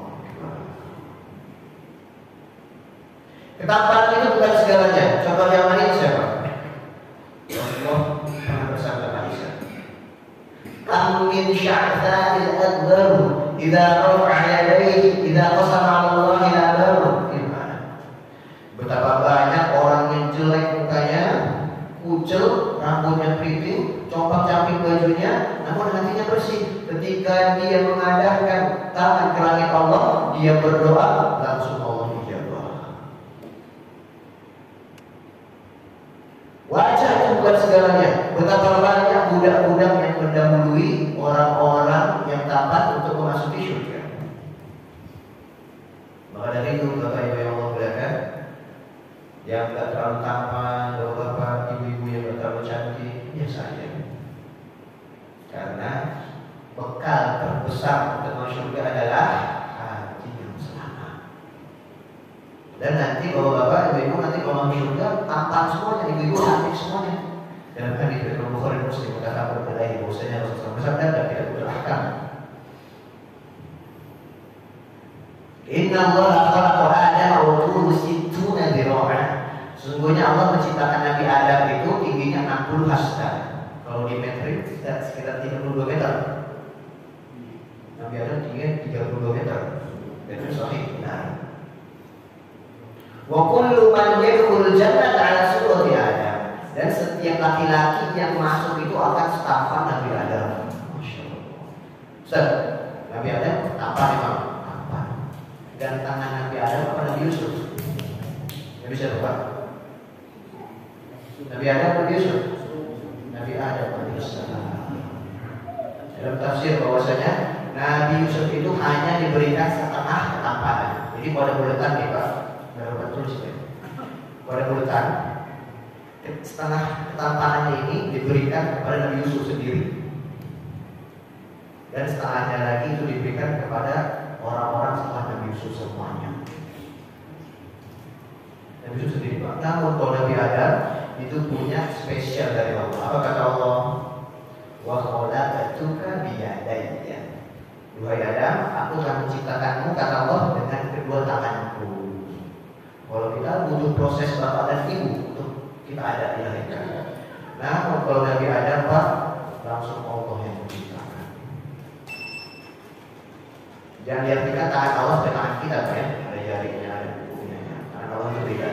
Ketampanan itu bukan segalanya. Contoh yang lain siapa? Rasulullah pernah bersabda Aisyah, "Kam min sya'tha'il adbar idza rafa'a yadayhi idza qasama 'ala Allah la barra." Betapa banyak orang yang jelek mukanya, kucel, rambutnya keriting, compang-camping bajunya, namun hatinya bersih. Ketika dia mengadahkan tangan ke langit Allah, dia berdoa, langsung Allah ijabah. Wajah itu bukan segalanya. Betapa banyak budak-budak yang mendahului orang-orang yang taat untuk memasuki surga. Maka dari itu Bapak Ibu yang Allah muliakan, yang tak terlalu tampan, bapak-bapak, ibu-ibu yang tak terlalu cantik, biasa saja. Karena bekal terbesar untuk masuk surga adalah hati yang selamat. Dan nanti bapak-bapak, ibu-ibu nanti kalau masuk surga tampan semuanya, ibu-ibu cantik semuanya. Dalam hadis dari Bukhari Muslim kata berbeda bahwasanya Rasulullah bersabda dan tidak berahkam. Inna Allah khalaqa Adam wa tuluhu sittuna dira'an. Sesungguhnya Allah menciptakan Nabi Adam itu tingginya 60 hasta. Kalau di metrik sekitar 32 meter. Nabi Adam tingginya 32 meter. Dan itu sahih benar. Wa kullu man yadkhul jannata 'ala surati Adam. Dan setiap laki-laki yang masuk itu akan setampan Nabi Adam. Masya Allah. Ustaz, Nabi Adam tampan memang. Dan tangan Nabi Adam apa Nabi Yusuf? Nabi siapa Pak? Nabi Adam Nabi Yusuf? Nabi Adam alaihissalam. Dalam tafsir bahwasanya Nabi Yusuf itu hanya diberikan setengah ketampanan. Jadi pada buletan nih Pak, baru tulis ya. Pada buletan setengah ketampanannya ini diberikan kepada Nabi Yusuf sendiri. Dan setengahnya lagi itu diberikan kepada orang-orang setelah Nabi Yusuf semuanya. Nabi Yusuf sendiri Pak. Namun kalau Nabi Adam itu punya spesial dari Allah. Apa kata Allah? Wa khalaqtuka biyadayya. Wahai Adam, aku akan menciptakanmu kata Allah dengan kedua tanganku. Kalau kita butuh proses bapak dan ibu untuk kita ada dilahirkan. Nah, kalau Nabi Adam Pak, langsung Allah yang menciptakan. Jangan diartikan tangan Allah dengan tangan kita Pak ya. Ada jarinya, ada kukunya. Tangan Allah itu beda.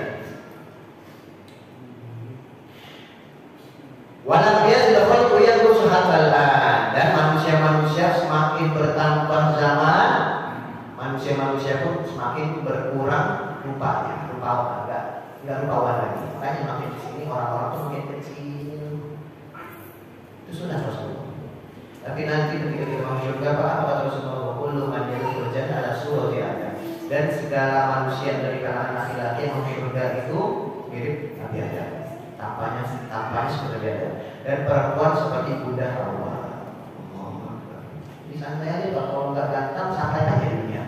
Walam yazal khalqu yanqusu hatta dan manusia-manusia semakin bertambah zaman, manusia-manusia pun semakin berkurang rupanya, enggak rupawan lagi. Makanya makin di sini orang-orang tuh makin kecil. Itu sudah Rasulullah. Tapi nanti ketika kita masuk surga Pak, apa Rasulullah kullu man yadkhulul jannah ala surati Adam. Dan segala manusia dari kalangan laki-laki yang masuk surga itu mirip Nabi Adam. Tampaknya seperti Adam. Dan perempuan seperti Bunda Hawa. Ini santai aja Pak, kalau nggak ganteng santai aja dunia.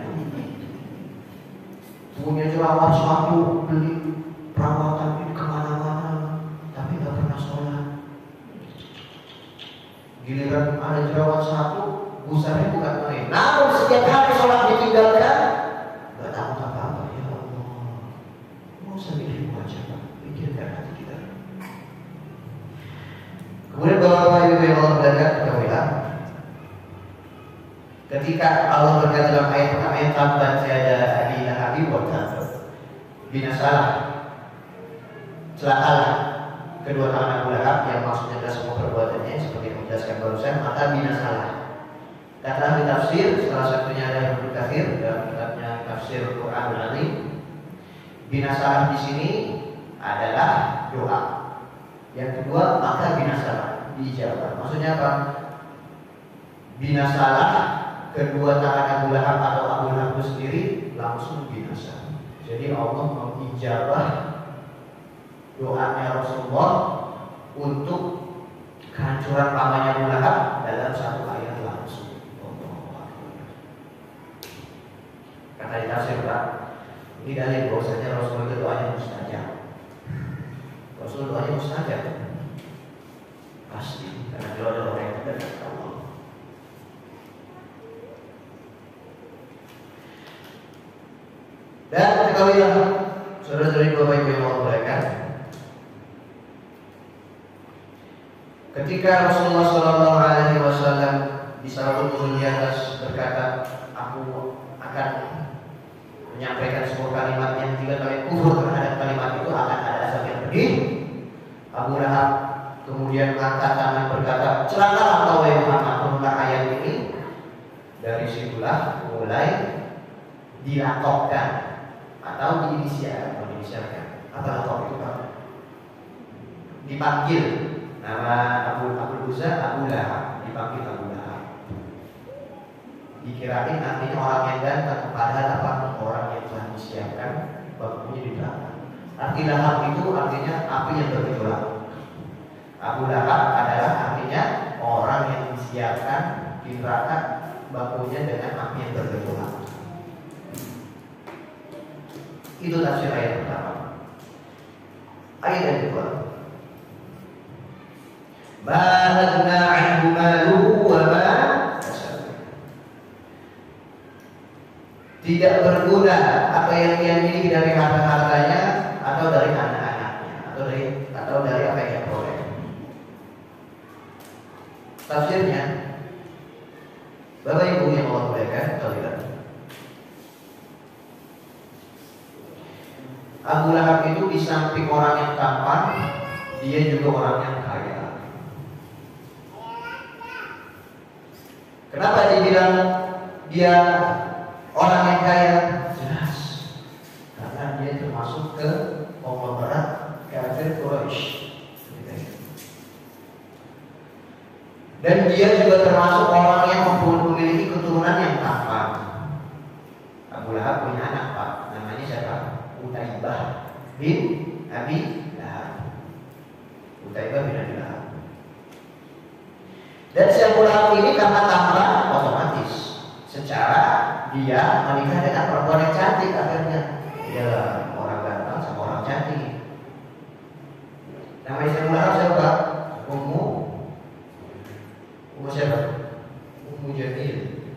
Punya jerawat suatu, beli perawatan ini kemana-mana, tapi nggak pernah sholat. Giliran ada jerawat satu, busarnya bukan main. Namun setiap hari sholat ditinggalkan, nggak tahu apa-apa. Ya Allah, mau sambil hidup aja Pak, pikirkan hati kita. Kemudian Bapak Ibu yang Allah berikan ketahuilah, ketika Allah berkata dalam ayat pertama yang tambat tiada adina habi wa tab binasalah celakalah kedua tangan Abu Lahab, yang maksudnya adalah semua perbuatannya seperti yang dijelaskan barusan, maka binasalah. Kata ahli tafsir, salah satunya adalah Ibnu Katsir dalam kitabnya Tafsir Quran Al-Azim. Binasalah di sini adalah doa. Yang kedua, maka binasalah, diijabah. Maksudnya apa? Binasalah kedua tangan Abu Lahab atau Abu Lahab itu sendiri langsung binasa. Jadi Allah mengijabah doanya Rasulullah untuk kehancuran pamannya Abu Lahab dalam satu ayat langsung. Kata di tafsir, Pak, ini dalil bahwasanya Rasul itu doanya mustajab. Rasul doanya mustajab pasti, karena dia adalah orang yang dekat ke Allah. Dan ketahuilah, saudara-saudari Bapak Ibu yang Allah muliakan, ketika Rasulullah SAW di salat turun di atas berkata, aku akan menyampaikan sebuah kalimat yang jika kalian kufur terhadap kalimat itu akan ada azab yang pedih. Abu Lahab kemudian angkat tangan berkata, celakalah engkau wahai Muhammad. Turunlah ayat ini. Dari situlah mulai dilakokkan atau diinisialkan. Apa lakok itu, Pak? Dipanggil nama Abu Uzza, Abu Lahab, dipanggil Abu Lahab. Dikirain artinya orang yang ganteng, padahal apa? Orang yang telah disiapkan bakunya di belakang. Arti Lahab itu artinya api yang bergejolak. Abu Lahab adalah artinya orang yang disiapkan di neraka bakunya dengan api yang bergejolak. Itu tafsir ayat pertama. Ayat yang kedua, ma aghna 'anhu maluhu wa ma kasab. Tidak berguna apa yang dia miliki dari harta-hartanya atau dari anak-anaknya atau dari apa yang dia peroleh. Tafsirnya, Bapak Ibu yang Allah muliakan, kalian, Abu Lahab itu di samping orang yang tampan, dia juga orang yang kaya. Kenapa dibilang dia orang yang kaya? Jelas, karena dia termasuk ke konglomerat kafir Quraisy. Dan dia juga termasuk orang yang memiliki keturunan yang tampan. Abu Lahab punya anak, Pak, namanya siapa? Utaibah bin Abi Lahab. Utaibah bin Abi Lahab. Dan si Abu Lahab ini karena tampan, otomatis secara dia menikah dengan perempuan yang cantik. Akhirnya dia orang ganteng sama orang cantik. Nama istri Abu Lahab siapa? Ummu siapa? Ummu Jamil.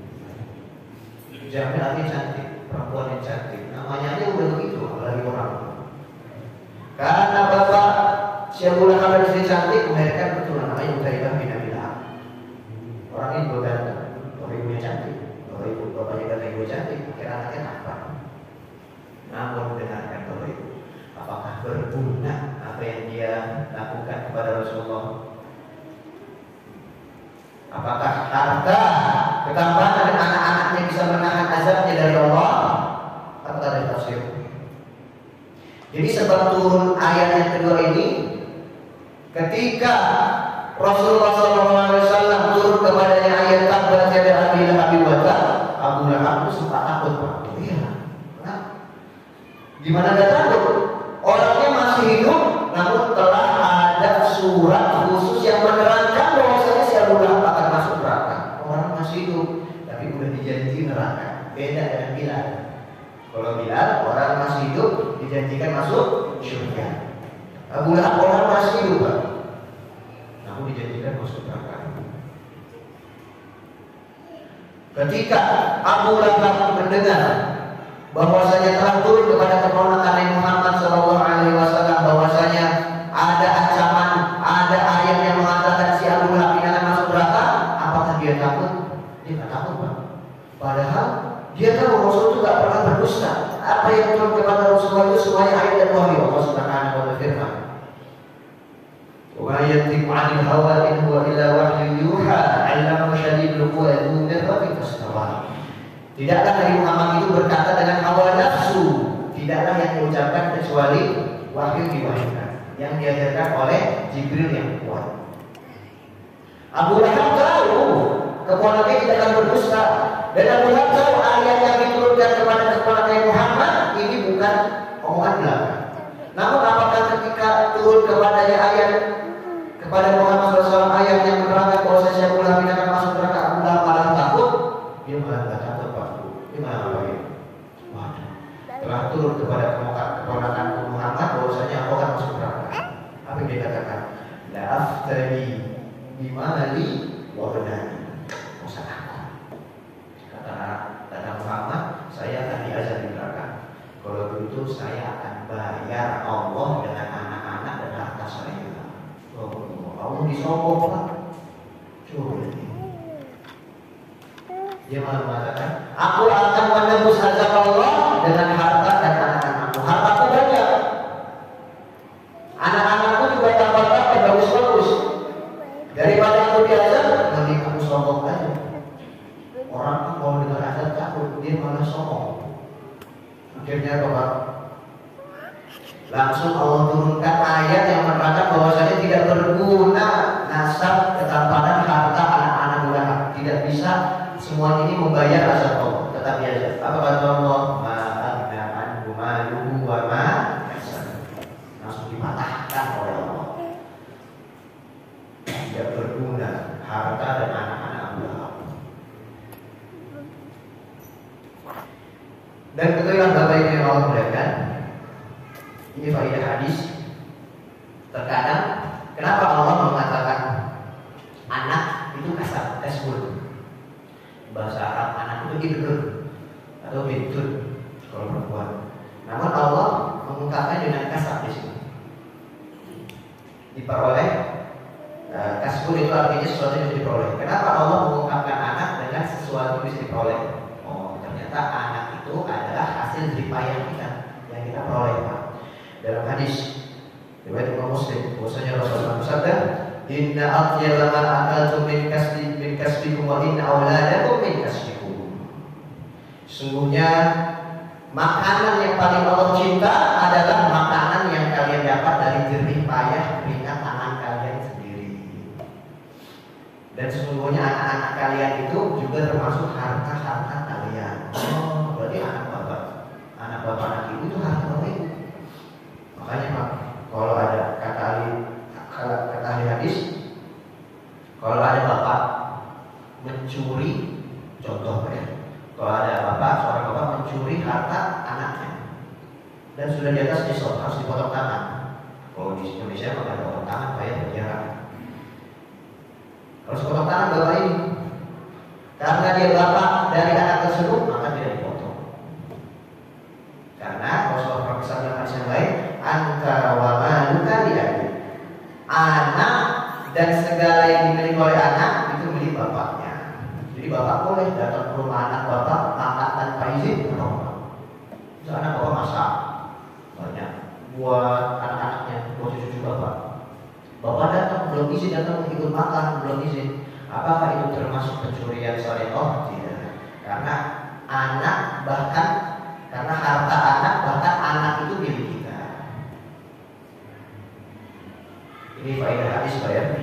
Jamil artinya cantik, perempuan yang cantik. Namanya aja udah begitu, apalagi orang. Karena bapak si Abu Lahab dan istri cantik melahirkan keturunan namanya Utaibah bin Abi Lahab. Orang ini juga ganteng, bapak ibunya cantik, bapaknya ganteng, ibu cantik, akhirnya anaknya tampan. Namun dengarkan bapak ibu, apakah berguna apa yang dia lakukan kepada Rasulullah? Apakah harta, ketampanan dan anak-anaknya bisa menahan azabnya dari Allah? Apa dari tafsir? Jadi sebab turun ayat yang kedua ini, ketika Rasulullah SAW turun kepadanya ayat tabat yada Abi Lahab wa tab, Abu Lahab itu sempat takut, Pak. Iya. Nah, gimana gak takut? Orangnya masih hidup, namun telah ada surat khusus yang menerangkan bahwasanya si Abu Lahab akan masuk neraka. Orang masih hidup, tapi udah dijanji neraka. Beda dengan Bilal. Kalau Bilal orang masih hidup dijanjikan masuk surga. Abu Lahab orang masih hidup, Pak, namun dijanjikan masuk neraka. Ketika Abu Lahab mendengar bahwasanya telah turun kepada keponakan Nabi Muhammad SAW bahwasanya ada ancaman, ada ayat yang mengatakan si Abu Lahab ini akan masuk neraka, apakah dia takut? Dia tidak takut, Pak. Padahal dia tahu Rasul itu tidak pernah berdusta. Apa yang turun kepada Rasulullah itu semuanya ayat dan wahyu. Allah Subhanahu wa taala berfirman, ma yantiqu 'anil hawa in huwa illa wahyu yuha 'allamahu syadidul quwa dzu mirratin fastawa. Tidaklah Nabi Muhammad itu berkata dengan hawa nafsu, tidaklah yang diucapkan kecuali wahyu diwahyukan yang diajarkan oleh Jibril yang kuat. Abu Lahab tahu keponakannya tidak akan berdusta, dan Abu Lahab tahu ayat yang diturunkan kepada keponakan Muhammad ini bukan omongan belaka. Namun apakah ketika turun kepadanya ayat kepada Muhammad SAW ayat yang menerangkan bahwa Abu Lahab akan masuk neraka, Abu Lahab malah takut? Dia malah tidak takut, Pak. Dia malah ngapain? Waduh, telah turun kepada keponakan Muhammad bahwasanya aku akan masuk neraka. Apa yang dia katakan? La aftari bimali wa banani. Usaha aku. Kata Muhammad, saya akan diazab di neraka. Kalau begitu saya akan bayar Allah dengan anak-anak dan harta saya. Allah disombong, Pak. Coba ini. Dia malah mengatakan, aku akan menebus azab Allah dengan harta dan anak-anakku. Hartaku banyak, anak-anakku juga tambah-tambah bagus-bagus. Daripada aku diazab, mending aku sombong aja. Orang kan kalau dengar azab takut, dia malah sombong. Akhirnya Bapak, langsung Allah turunkan ayat yang menerangkan bahwasanya tidak berguna nasab, ketampanan, harta anak-anak Lahab. Tidak bisa semuanya ini membayar azab Allah. Tetapi aja. Apa kata Allah? Ma'agna anhu maluhu wa ma kasab. Langsung dipatahkan oleh Allah. Tidak berguna harta dan anak-anak Lahab. Dan ketahuilah Bapak Ibu yang Allah muliakan, ini faedah hadis. Terkadang kenapa Allah mengatakan anak itu kasbun? Bahasa Arab anak itu ibnun atau bintun kalau perempuan. Namun Allah mengungkapkan dengan kasab di sini. Diperoleh, kasbun itu artinya sesuatu yang bisa diperoleh. Kenapa Allah mengungkapkan anak dengan sesuatu yang bisa diperoleh? Oh, ternyata anak itu adalah hasil jeripayah kita yang kita peroleh, Pak. Dalam hadis riwayat Imam Muslim, bahwasanya Rasulullah bersabda, "Inna atyaba ma akaltum min kasbikum wa inna auladakum min kasbikum." Sungguhnya makanan yang paling Allah cinta adalah makanan yang kalian dapat dari jerih payah keringat tangan kalian sendiri. Dan sesungguhnya anak-anak kalian itu juga termasuk harta-harta kalian. Oh, berarti anak bapak anak ibu itu harta bapak ibu. Makanya Pak, kalau ada kata ahli hadis, kalau ada bapak mencuri, contoh ya, kalau ada seorang bapak mencuri harta anaknya dan sudah di atas nisab, harus dipotong tangan. Kalau di Indonesia maka potong tangan, bayar penjara. Harus potong tangan bapak ini, karena dia bapak dari anak tersebut, maka tidak dipotong. Karena Rasulullah bersabda dalam hadis yang lain, antara wa maluka li'abi. Anak dan segala yang dimiliki oleh anak itu milik bapaknya. Jadi bapak boleh datang ke rumah anak bapak makan tanpa izin atau apa. Misal anak bapak masak banyak buat anak-anaknya, buat cucu-cucu bapak. Bapak datang belum izin, datang ikut makan belum izin. Apakah itu termasuk pencurian syariah? Tidak. Karena anak bahkan karena harta anak, bahkan anak itu milik kita. Ini faedah hadis, Pak ya.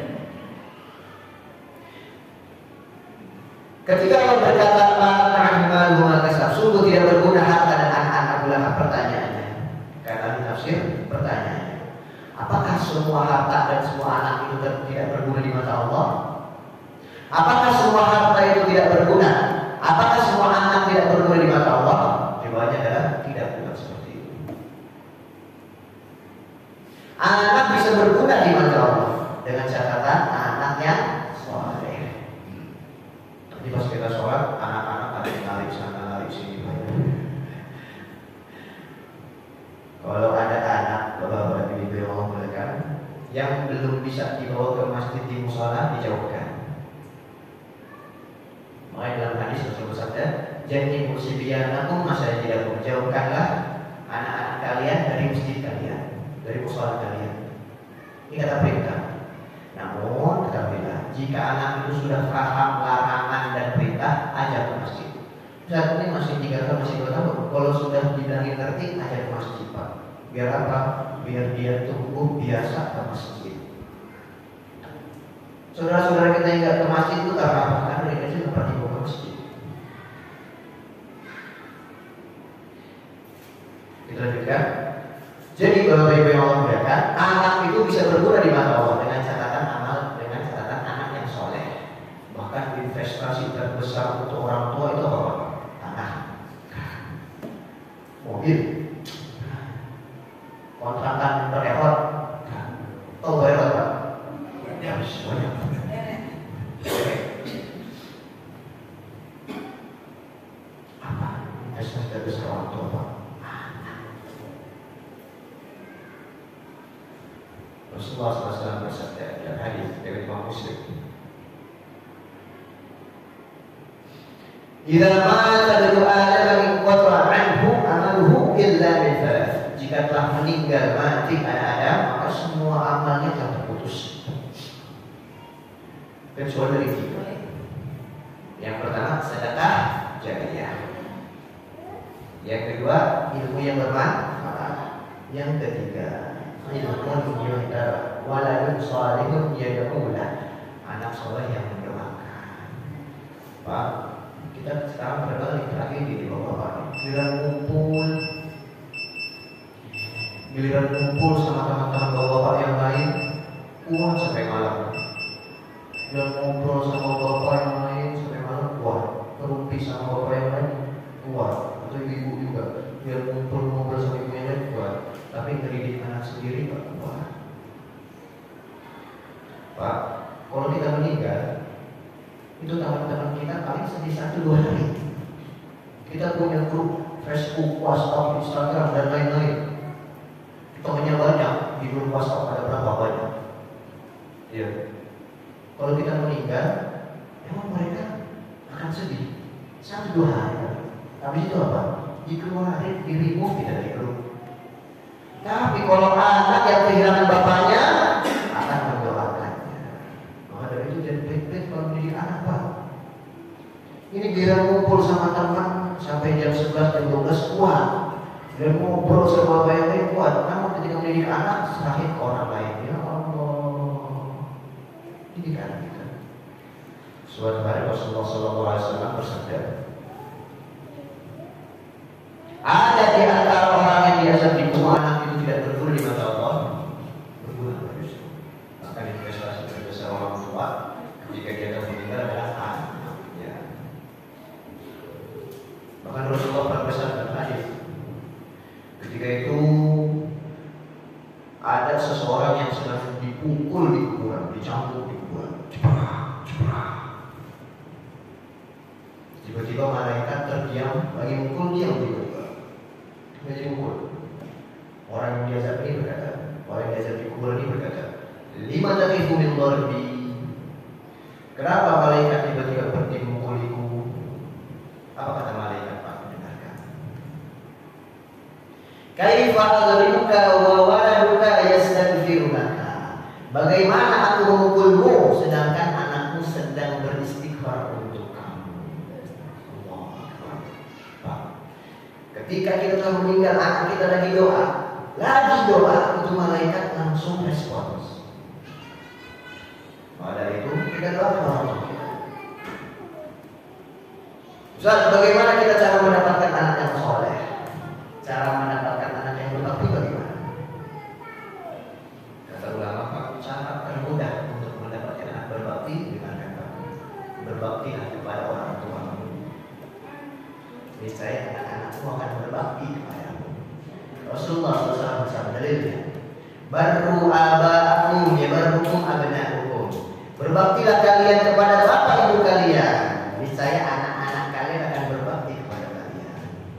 Ketika Allah berkata ma'ahmalu ma'akasab, sungguh tidak berguna harta dan anak-anak Lahab. Pertanyaannya, kata tafsir, pertanyaannya, apakah semua harta dan semua anak itu tidak berguna di mata Allah? Apakah semua harta itu tidak berguna? Apakah semua anak tidak berguna di mata Allah? Jawabannya adalah tidak, bukan seperti itu. Anak bisa berguna di mata Allah dengan catatan anak yang soleh. Jadi pas kita sholat, anak-anak ada yang lari sana, lari sini. Kalau ada anak bapak-bapak ibu yang Allah muliakan yang belum bisa dibawa ke masjid di musola, dijauhkan. Makanya dalam hadis Rasul bersabda, "Janni musibiyanakum," masa tidak menjauhkanlah anak-anak kalian dari masjid kalian, dari musola kalian. Ini kata perintah. Jika anak itu sudah paham larangan dan perintah, ajak ke masjid. Saat ini masih 3 tahun, masih 2 tahun. Kalau sudah dibilangin ngerti, ajak ke masjid, Pak. Biar apa? Biar dia tumbuh biasa ke masjid. Saudara-saudara kita yang nggak ke masjid itu karena apa? Karena mereka juga nggak pernah ke masjid. Kita lanjutkan. Jadi Bapak Ibu yang Allah muliakan, anak itu bisa berguna di mata Allah dengan catatan amal, dengan catatan anak yang soleh. Bahkan investasi terbesar untuk orang tua itu apa? Tanah, mobil, kontrakan per ekor. Oh, berapa Pak? Ya, semuanya. Apa? Investasi terbesar orang tua Pak? Rasulullah SAW bersabda dalam hadis dari Imam Muslim, "Idza mata ibnu Adam inqata anhu amaluhu illa min thalath." Jika telah meninggal mati anak Adam, maka semua amalnya telah terputus kecuali dari 3. Yang pertama sedekah jariyah. Yang kedua ilmu yang bermanfaat. Yang ketiga ilmu yuhda waladun salihun yad'ulah, anak soleh yang mendoakan. Pak, kita sekarang berbalik lagi di Bapak. Giliran kumpul sama teman-teman Bapak yang lain, kuat sampai malam. Giliran ngobrol sama Bapak yang lain sampai malam, kuat. Kerumpi sama Bapak yang lain, kuat. Atau ibu juga, giliran ngobrol sama ibu yang lain, kuat. Tapi ngedidik anak sendiri Pak, kuat. Pak, kalau kita meninggal, itu teman-teman kita paling sedih 1-2 hari. Kita punya grup Facebook, WhatsApp, Instagram dan lain-lain. Temannya banyak di grup WhatsApp, ada berapa banyak? Iya. Kalau kita meninggal, emang mereka akan sedih 1-2 hari. Habis itu apa? Dikeluarin, di-remove kita dari grup. Tapi kalau anak yang kehilangan bapaknya akan mendoakannya. Maka dari itu jadi baik-baik kalau mendidik anak Pak. Ini giliran ngumpul sama teman sampai jam 11 dan 12 kuat. Giliran ngobrol sama bapak yang lain kuat. Namun ketika mendidik anak serahin ke orang lain. Ya Allah, didik anak kita. Suatu hari Rasulullah SAW bersabda, ada di antara orang yang biasa dibuang anak itu tidak berguna di mata Allah, berguna manusia. Bahkan investasi terbesar orang tua ketika dia akan meninggal adalah anaknya. Bahkan Rasulullah pernah bersabda hadis, ketika itu ada seseorang yang sedang dipukul di kuburan, dicambuk di kuburan, cepat. Tiba-tiba malaikat terdiam, lagi mukul diam tiba-tiba. Jadi mukul. Orang yang diazab ini berkata, orang yang diazab di kubur ini berkata, 5 taqifu min dharbi. Kenapa malaikat tiba-tiba berhenti memukuliku? Apa kata malaikat Pak? Dengarkan. Kaifa adribuka wa waladuka yastaghfiru laka. Bagaimana aku memukulmu sedangkan anakmu sedang beristighfar untuk kamu? Ketika kita telah meninggal, anak kita lagi doa, itu malaikat langsung respons. Maka dari itu kita doakan orang tua kita. Ustaz, bagaimana kita cara mendapatkan anak yang soleh? Cara mendapatkan anak yang berbakti bagaimana? Kata ulama, cara termudah untuk mendapatkan anak berbakti dengan kata berbakti kepada orang tua. Niscaya anak-anakmu akan berbakti kepadamu. Rasulullah SAW bersabda dalilnya, baru aba'akum ya barukum abna'ukum. Berbaktilah kalian kepada bapak ibu kalian. Niscaya anak-anak kalian akan berbakti kepada kalian.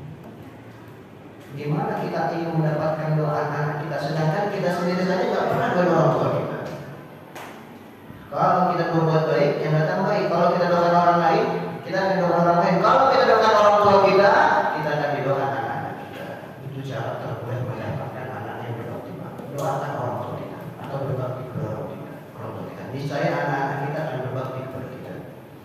Gimana kita ingin mendapatkan doa anak kita sedangkan kita sendiri saja tidak pernah doa orang tua kita. Kalau kita berbuat baik, yang datang baik. Kalau kita doakan orang lain, kita akan doakan orang lain. Kalau kita doakan orang tua kita akan didoakan anak-anak kita. Itu cara terbaik mendapatkan anak yang berbakti. Doakan orang tua kita atau berbakti kepada orang tua kita. niscaya anak-anak kita akan berbakti kepada kita.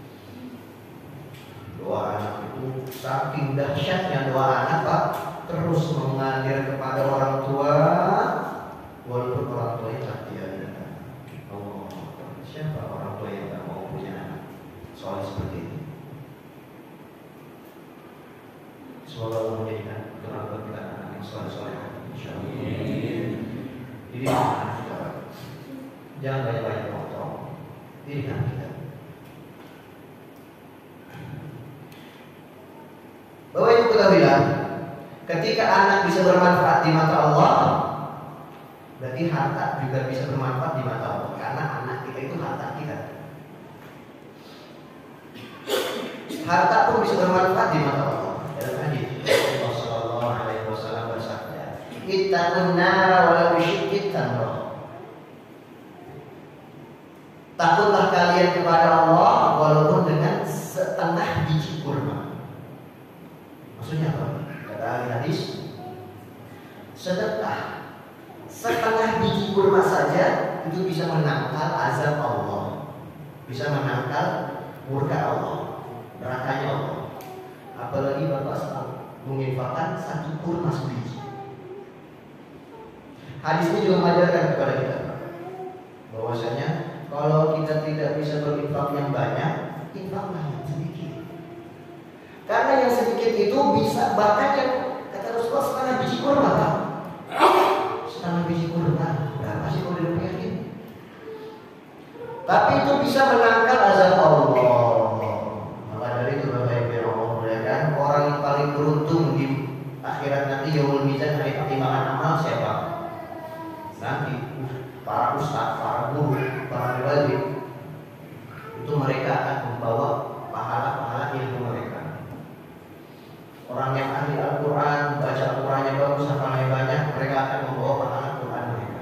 Doa anak itu saking dahsyatnya doa anak, Pak, terus mengalir kepada orang tua, walaupun orang tuanya tak tiada. Oh, siapa orang tua yang tak mau punya anak soal seperti ini? Semoga Allah menjadikan keturunan kita anak yang soleh-soleh, insyaallah. Jadi anak kita jangan banyak-banyak ngomong, didikan kita. Bapak Ibu ketahuilah, ketika anak bisa bermanfaat di mata Allah, berarti harta juga bisa bermanfaat di mata Allah, karena anak kita itu harta kita. Harta pun bisa bermanfaat di mata Allah. Dalam hadis Rasulullah sallallahu alaihi wasallam bersabda, "Ittaqun nara walau bisyikki tamrah." Takutlah kalian kepada Allah walaupun dengan setengah biji kurma. Maksudnya apa? Kata ahli hadis, sedekah setengah biji kurma saja itu bisa menangkal azab Allah, bisa menangkal murka Allah, nerakanya Allah. Apalagi Bapak menginfakkan satu kurma sebiji. Hadis ini juga mengajarkan kepada kita bahwasanya kalau kita tidak bisa berinfak yang banyak, infaklah yang sedikit. Karena yang sedikit itu bisa, bahkan yang kata Rasulullah setengah biji kurma, Pak. Setengah biji kurma, berapa sih kalau dirupiahin? Tapi itu bisa menangkal azab Allah. Maka dari itu Bapak Ibu yang Allah muliakan, orang yang paling beruntung di akhirat nanti yaumul mizan, hari pertimbangan amal siapa? Nanti para ustaz, para guru, para wali, itu mereka akan membawa pahala-pahala ilmu mereka. Orang yang ahli Al-Quran, baca Al-Qurannya bagus, hafalnya banyak, mereka akan membawa pahala Al-Quran mereka.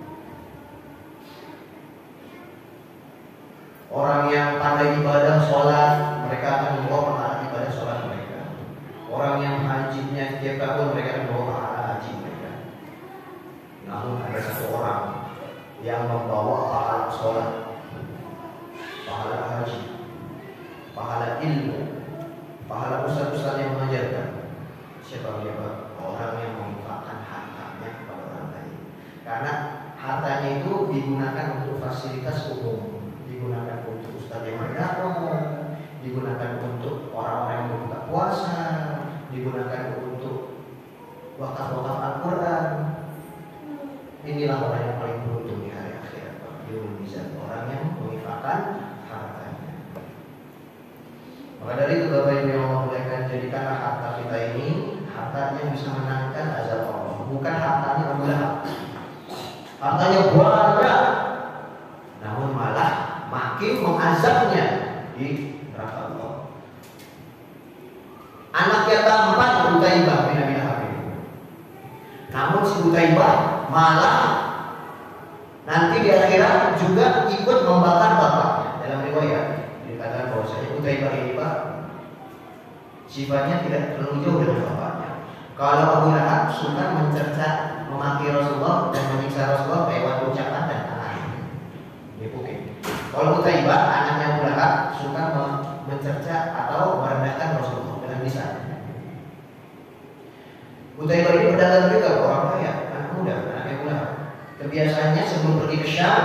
Orang yang pandai ibadah sholat, mereka akan membawa pahala ibadah sholat mereka. Orang yang hajinya setiap tahun, mereka akan membawa pahala haji mereka. Namun ada satu orang yang membawa pahala sholat, pahala haji, pahala ilmu, pahala ustaz-ustaz yang mengajarkan. Siapa dia, Pak? Orang yang menginfakkan hartanya kepada orang lain. Karena hartanya itu digunakan untuk fasilitas umum, digunakan untuk ustaz yang berdakwah, digunakan untuk orang-orang yang berbuka puasa, digunakan untuk wakaf-wakaf Al-Quran. Inilah orang yang paling beruntung di hari akhirat, yaumul mizan, orang yang menginfakkan hartanya. Maka dari itu Bapak Ibu yang Allah muliakan, jadikanlah harta kita ini harta yang bisa menangkan azab Allah, bukan hartanya Abu Lahab. Hartanya banyak, namun malah makin mengazabnya di neraka Allah. Anaknya tampan Utaibah bin Abi Lahab ini, namun si Utaibah malah nanti di akhirat juga ikut membakar bapaknya. Dalam riwayat dikatakan bahwasanya Utaibah ini, Pak, sifatnya tidak terlalu jauh dengan bapaknya. Kalau Abu Lahab suka mencerca, memaki Rasulullah dan menyiksa Rasulullah lewat ucapan dan tangan. Dipukin. Kalau Utaibah, anaknya Abu Lahab, suka mencerca atau merendahkan Rasulullah dengan lisan. Utaibah ini berdagang juga ke orang kaya, anak muda, anaknya Abu Lahab. Kebiasaannya sebelum pergi ke Syam,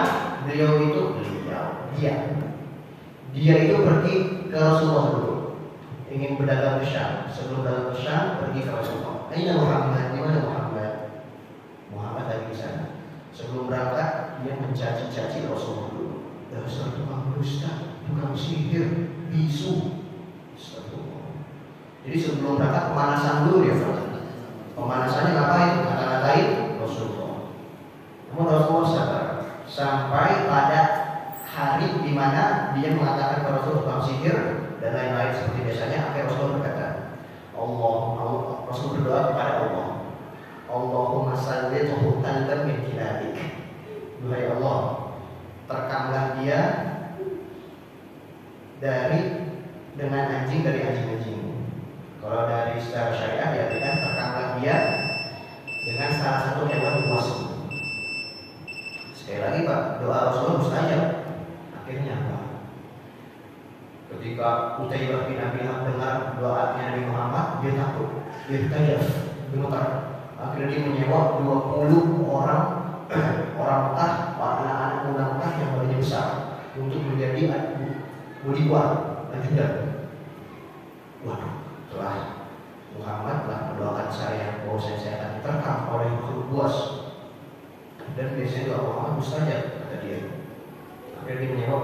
dia itu pergi ke Rasulullah dulu, ingin berdagang ke Syam. Sebelum berdagang ke Syam, pergi ke Rasulullah. Aina Muhammad? Di mana Muhammad? Muhammad lagi di sana. Sebelum berangkat, dia mencaci-caci Rasulullah dulu. Dasar tukang dusta, tukang sihir, bisu. Jadi sebelum berangkat pemanasan dulu ya, pemanasannya ngapain? Ngata-ngatain Rasulullah. Namun Rasulullah sabar sampai pada hari di mana dia mengatakan ke Rasul tukang sihir dan lain-lain seperti biasanya. Akhirnya Rasul berkata, Rasul berdoa kepada Allah, Allahumma sallithu qalban min kilabik. Duhai Allah, terkamlah dia dengan anjing dari anjing-anjing. Kalau dari secara syariat diartikan terkamlah dia dengan salah satu hewan buas. Sekali lagi Pak, doa Rasulullah mustajab. Ketika Utaibah bin Abi Hab dengar doanya Nabi Muhammad, dia takut, dia tajam, gemetar. Akhirnya dia menyewa 20 orang Mekah, anak-anak muda Mekah yang badannya besar untuk menjadi bodyguard, ajudan. Waduh, setelah Muhammad telah mendoakan saya bahwa saya akan diterkam oleh makhluk buas. Dan biasanya doa Muhammad mustajab, kata dia. Akhirnya dia menyewa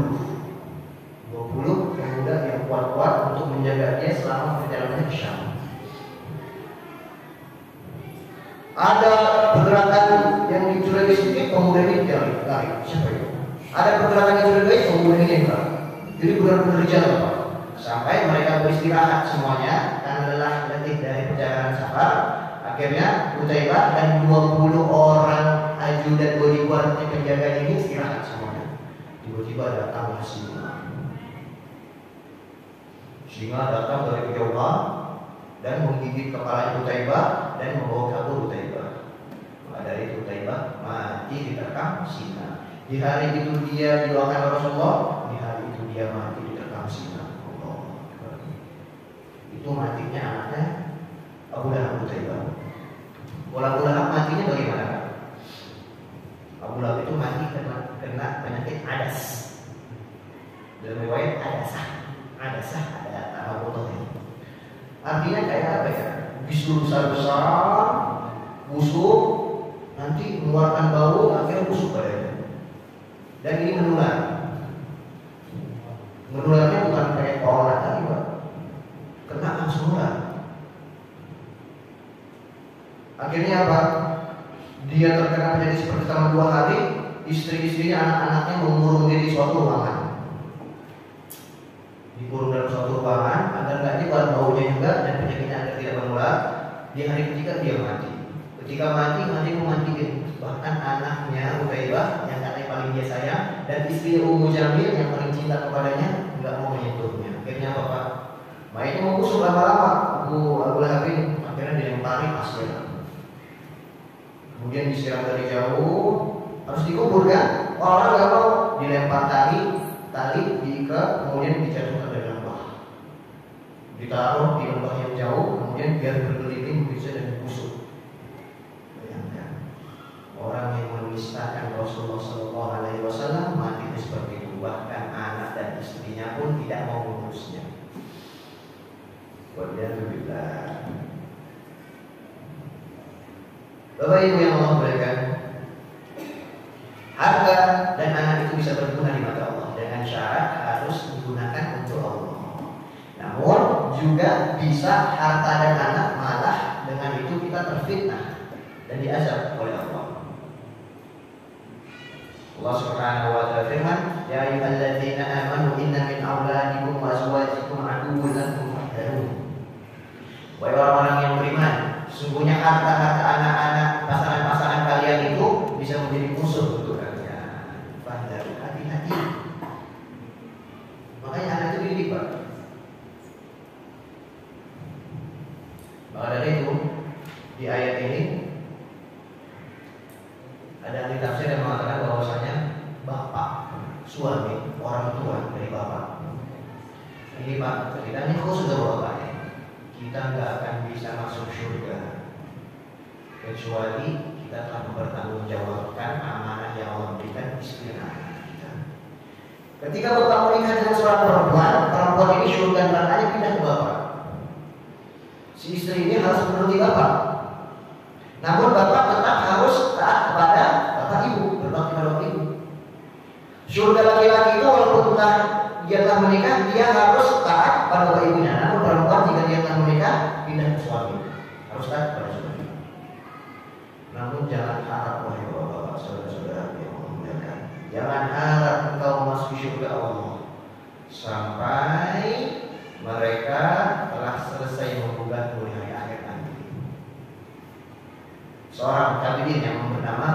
20 pemuda yang kuat-kuat untuk menjaga dia selama perjalanan ke Syam. Ada pergerakan yang dicurigai sedikit, pemuda ini lari. Siapa itu? Ada pergerakan yang dicurigai, pemuda ini lari. Jadi benar-benar dijaga, Pak. Sampai mereka beristirahat semuanya karena lelah letih dari perjalanan safar. Akhirnya Utaibah dan 20 orang ajudan bodyguard yang penjaga ini istirahat semuanya. Tiba-tiba datang singa datang dari kejauhan dan menggigit kepala Utaibah dan membawa kabur Utaibah. Maka dari itu Utaibah mati diterkam singa. Di hari itu dia didoakan Rasulullah, di hari itu dia mati diterkam singa. Allah. Itu matinya anaknya Abu Lahab Utaibah. Abu Lahab matinya bagaimana? Abu Lahab itu mati kena penyakit adas. Dalam riwayat adasah ada tahu. Artinya kayak apa ya? Bisul besar, busuk, nanti mengeluarkan bau, akhirnya busuk badannya. Dan ini menular. Menularnya bukan kayak corona tadi, Pak. Kena langsung menular. Akhirnya apa? Dia terkena penyakit seperti selama 2 hari. Istri-istrinya, anak-anaknya mengurung dia di suatu ruangan. Dikurung dalam suatu ruangan agar tidak nyebar baunya juga dan penyakitnya agar tidak menular. Di hari ketiga dia mati. Ketika mati memastikan bahkan anaknya Utaibah yang katanya paling dia sayang dan istri Ummu Jamil yang paling cinta kepadanya nggak mau menyentuhnya. Akhirnya apa? Mayatnya membusuk lama-lama. Abu Lahab akhirnya dilempari pasir. Kemudian disiram dari jauh, harus dikubur kan? Orang nggak mau, dilempar tali diikat, kemudian dijatuhkan dari lembah. Ditaruh di lembah yang jauh, kemudian biar berkeliling bisa dan busuk. Bayangkan, orang yang menistakan Rasulullah SAW mati seperti itu, bahkan anak dan istrinya pun tidak mau mengurusnya. Walhamdulillah. Bapak Ibu yang Allah berikan, harta dan anak itu bisa berguna di mata Allah dengan syarat harus digunakan untuk Allah. Namun juga bisa harta dan anak malah dengan itu kita terfitnah dan diazab oleh Allah. Allah Subhanahu wa ta'ala firman, ya ayyuhalladzina amanu inna min auladikum wa azwajikum aduwwun lakum fahdharuhum. Wahai orang-orang yang beriman, sungguhnya harta-harta anak-anak pasangan-pasangan kalian itu bisa menjadi musuh untuk kalian. Fahdharu, hati-hati. Makanya anak itu dididik, Pak. Maka dari itu di ayat ini ada ahli tafsir yang mengatakan bahwasanya bapak, suami, orang tua dari bapak ini, Pak, ceritanya khusus dari bapaknya. Kita nggak akan bisa masuk surga kecuali kita akan mempertanggungjawabkan amanah yang Allah berikan istri anak kita. Ketika bapak menikah dengan seorang perempuan ini surga nerakanya pindah ke bapak. Si istri ini harus menuruti bapak. Namun bapak tetap harus taat kepada bapak ibu, berbakti pada bapak ibu. Surga laki-laki itu walaupun dia telah menikah, dia harus taat pada bapak ibunya. Namun perempuan jika dia telah menikah, pindah ke suami, harus taat pada suami. Namun jangan harap, wahai bapak-bapak, saudara-saudara yang Allah muliakan, jangan harap engkau masuk surga Allah sampai mereka telah selesai menggugat mulai hari akhir nanti. Seorang tabi'in yang bernama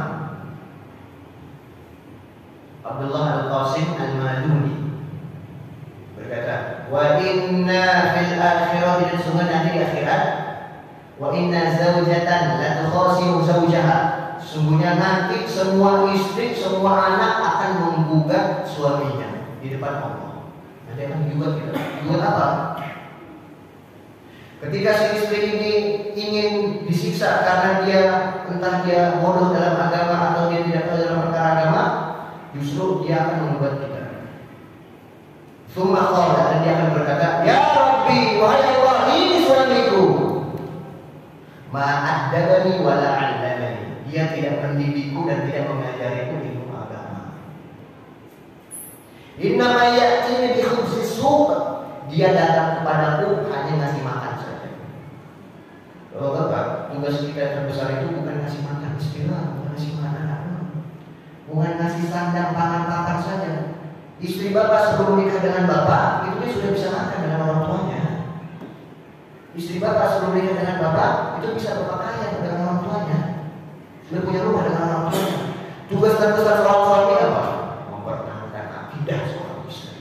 Abdullah Al-Qasim Al-Maduni berkata, wa inna fil akhirati, dan sungguh nanti di akhirat, wa inna zawjatan la tukhasimu zawjaha, sungguhnya nanti semua istri, semua anak akan menggugat suaminya di depan Allah. Nanti akan dibuat kita. Dibuat apa? Ketika si istri ini ingin disiksa karena entah dia bodoh dalam agama atau dia tidak tahu dalam perkara agama, justru dia akan membuat kita. Summa qala, dan dia akan berkata, ya Rabbi, wahai Allah, ini suamiku. Ma'addabani wa la'allamani. Dia tidak mendidikku dan tidak mengajariku ilmu agama. Innama ya'tini bi khubzis suq. Dia datang kepadaku hanya ngasih makan saja. Bapak, tugas kita terbesar itu bukan ngasih makan, bismillah, bukan ngasih makan anak-anak, bukan ngasih sandang, pangan, papan saja. Istri bapak sebelum nikah dengan bapak, itu dia sudah bisa makan dengan orang tuanya. Istri bapak sebelum nikah dengan bapak, itu bisa berpakaian dengan orang tuanya, sudah punya rumah dengan orang tuanya. Tugas terbesar seorang suami apa? Mempertahankan akidah seorang istri.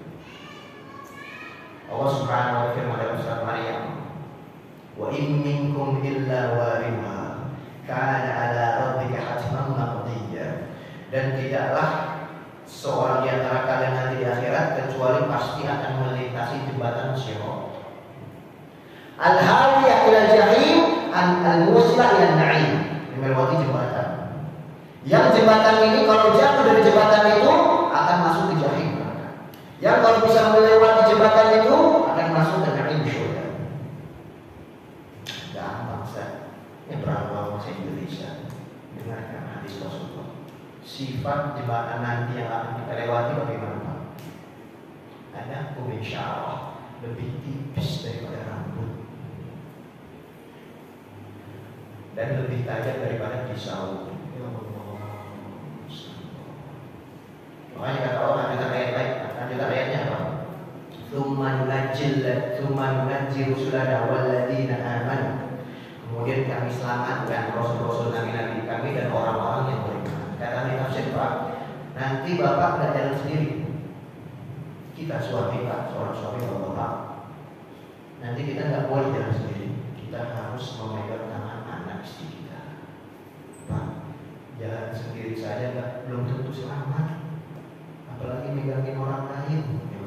Allah Subhanahu wa ta'ala dalam surat Maryam, wa in minkum illa waridha kana ala rabbika hatman maqdiyya. Dan tidaklah seorang di antara kalian nanti di akhirat kecuali pasti akan melintasi jembatan Sirat. Al-hawiyah ila jahim, al-musilah ila na'im. Melewati jembatan. Yang jembatan ini kalau jatuh dari jembatan itu akan masuk ke jahim. Yang kalau bisa melewati jembatan itu akan masuk ke na'im surga. Gampang Ustaz. Ini berapa bahasa Indonesia? Dengarkan hadis Rasulullah. Sifat jembatan nanti yang akan kita lewati bagaimana Pak? Ada insyaallah lebih tipis daripada rambut dan lebih tajam daripada pisau. Makanya kata Allah lanjutan ayatnya apa? Tsumma nunajji rusulana walladzina amanu. Kemudian kami selamatkan rasul-rasul nabi-nabi kami dan orang-orang yang beriman. Kata tafsir Pak, nanti bapak nggak jalan sendiri. Kita suami Pak, seorang suami bapak. Nanti kita nggak boleh jalan sendiri. Kita harus memegang tangan anak istri kita. Pak, jalan sendiri saja belum tentu selamat. Apalagi megangin orang lain.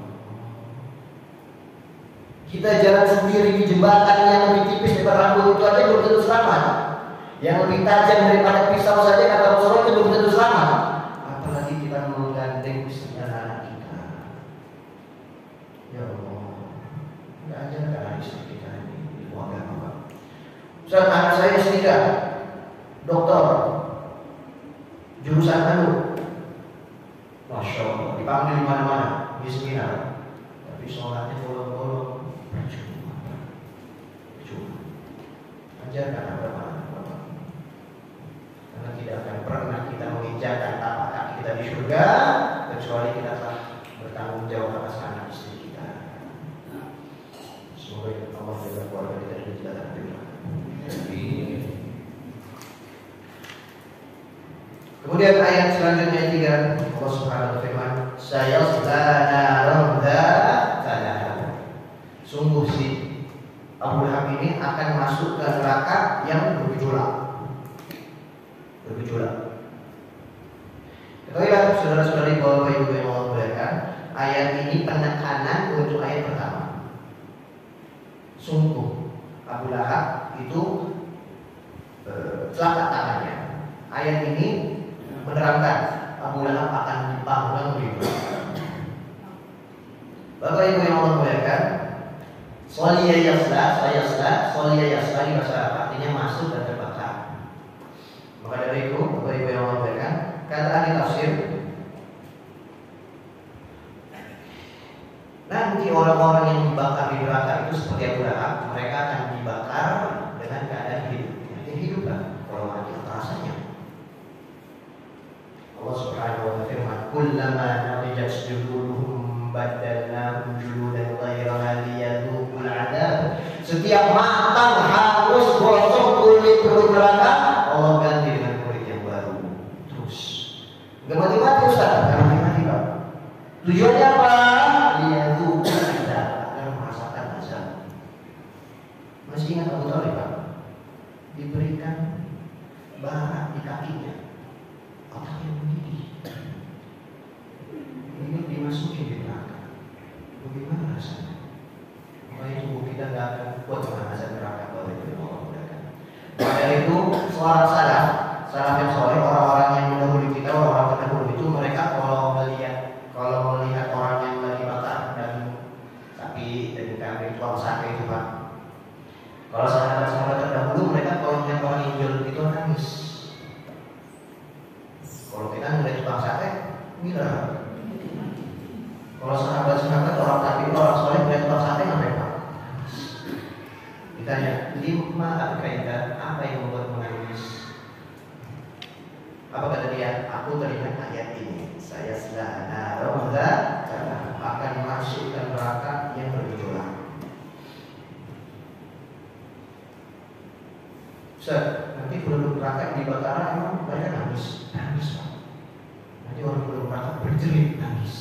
Kita jalan sendiri di jembatan yang lebih tipis daripada rambut itu aja belum tentu selamat. Yang lebih tajam daripada pisau saja kata Rasulullah itu belum tentu selamat. Apalagi kita menggandeng istri dan anak kita. Ya Allah, nggak ajarkan istri kita ini di agama Pak. Ustaz, anak saya S3, doktor, jurusan anu. Masya Allah, dipanggil di mana-mana, di seminar. Tapi sholatnya bolong-bolong. Cuma ajarkan agama Bapak. Karena tidak akan pernah kita menginjakkan tapak kaki kita di surga kecuali kita telah bertanggung jawab atas anak istri kita. Semoga Allah jaga keluarga kita dan jalan kita. Kemudian ayat selanjutnya 3, Allah Subhanahu wa firman, sayasla naran dzata lahab. Sungguh si Abu Lahab ini akan masuk ke neraka yang bergejolak. Ketahuilah saudara-saudari bahwa Bapak Ibu yang Allah muliakan, ayat ini penekanan untuk ayat pertama. Sungguh Abu Lahab itu celaka tangannya. Ayat ini menerangkan Abu Lahab akan dipanggang di neraka. Bapak Ibu yang Allah muliakan, Soliya yasla di bahasa Arab artinya masuk dan terbakar. Maka dari itu, Bapak Ibu yang Allah muliakan, kata ahli tafsir, nanti orang-orang yang dibakar di neraka itu seperti Abu Lahab, mereka akan dibakar dengan keadaan hidup. Yang hidup kan, kalau mati apa rasanya? Allah Subhanahu wa ta'ala firman, kullama nadijat juluduhum badalnahum juludan ghairaha liyadhuqul adzab. Setiap matang harus gosok kulit penduduk neraka, Allah ganti dengan kulit yang baru. Terus enggak mati-mati Ustaz, enggak mati-mati Pak. Tujuannya apa? Liyadhuqul adzab, agar merasakan azab. Masih ingat Abu Thalib Pak? Diberikan bara di kakinya, otaknya mendidih. Ini dimasukin di neraka. Bagaimana rasanya? Makanya tubuh kita nggak akan kuat dengan azab neraka kalau itu Allah mudahkan. Maka itu seorang salaf yang soleh, orang-orang yang mendahului kita, orang-orang terdahulu itu mereka kalau melihat orang yang lagi makan dan sapi dan kambing tukang sate itu Pak. Kalau sahabat-sahabat terdahulu mereka kalau melihat orang yang jual itu nangis. Kalau kita melihat tukang sate, gila. Kalau sahabat-sahabat orang tabi, orang soleh melihat tukang sate ngapain Pak? Ditanya, lima al-kaidah, apa yang membuat menangis? Apa kata dia? Aku teringat ayat ini. Saya sedang akan masuk ke neraka yang bergejolak. Ustaz, nanti penduduk neraka di Batara emang mereka nangis Pak. Nanti orang penduduk neraka berjerit nangis.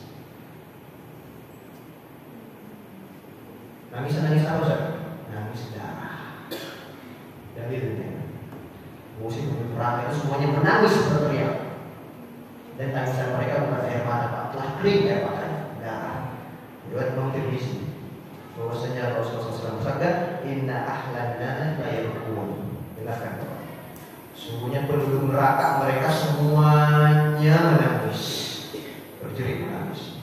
Nangis apa Ustaz? Nangis darah. Jadi musim penduduk neraka itu semuanya menangis berteriak. Dan tangisan mereka bukan air mata Pak, telah kering air matanya, darah. Riwayat Imam Tirmizi. Bahwasanya Rasulullah SAW bersabda, Inna ahlan nar la yarqun. Dengarkan Pak. Sungguhnya penduduk neraka mereka semuanya menangis, berjerit menangis.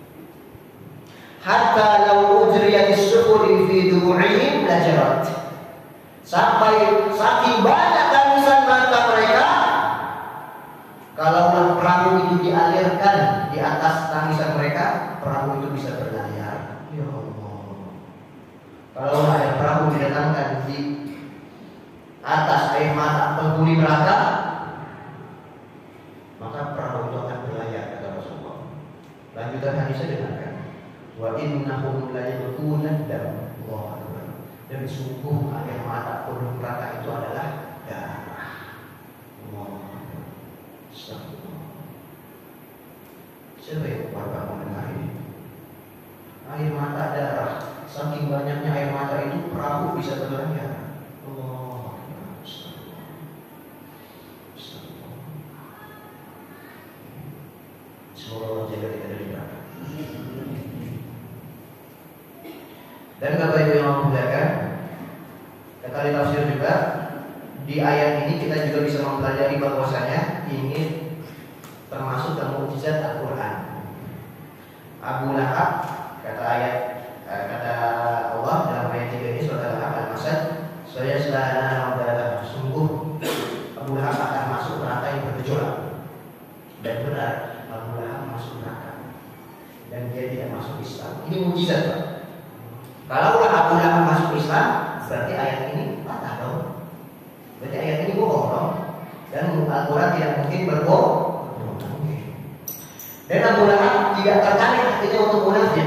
Hatta law ujriyatis suhuri fi du'ihim lajarat. Sampai saking banyak tangisan mata mereka, kalaulah perahu itu dialirkan di atas tangisan mereka, perahu itu bisa berlayar. Ya Allah. Kalau ada perahu didatangkan di atas air mata penghuni neraka, maka perahu itu akan berlayar, kata Rasulullah. Lanjutan hadisnya dengarkan. Wa innahum la yabquna dam. Dan sungguh air mata penduduk neraka itu adalah darah. Siapa yang bapak mendengar ini? Air mata darah. Saking banyaknya air mata itu perahu bisa berlayar. Allah. Semoga Allah jaga kita dari neraka. Dan Bapak Ibu yang memuliakan, kata tafsir juga di ayat ini kita juga bisa mempelajari bahwasanya ini termasuk dalam mukjizat Al-Quran. Abu Lahab, kata Allah dalam ayat 3 ini surat Al-Masad, saya selana sungguh Abu Lahab akan masuk neraka yang bergejolak. Dan benar Abu Lahab masuk neraka dan dia tidak masuk Islam. Ini mukjizat Pak. Kalau Abu Lahab masuk Islam, berarti ayat ini patah dong. Berarti ayat ini bohong dong. Dan Al-Quran tidak mungkin berbohong. Dan Abu Lahab tidak tertarik hatinya untuk munafik.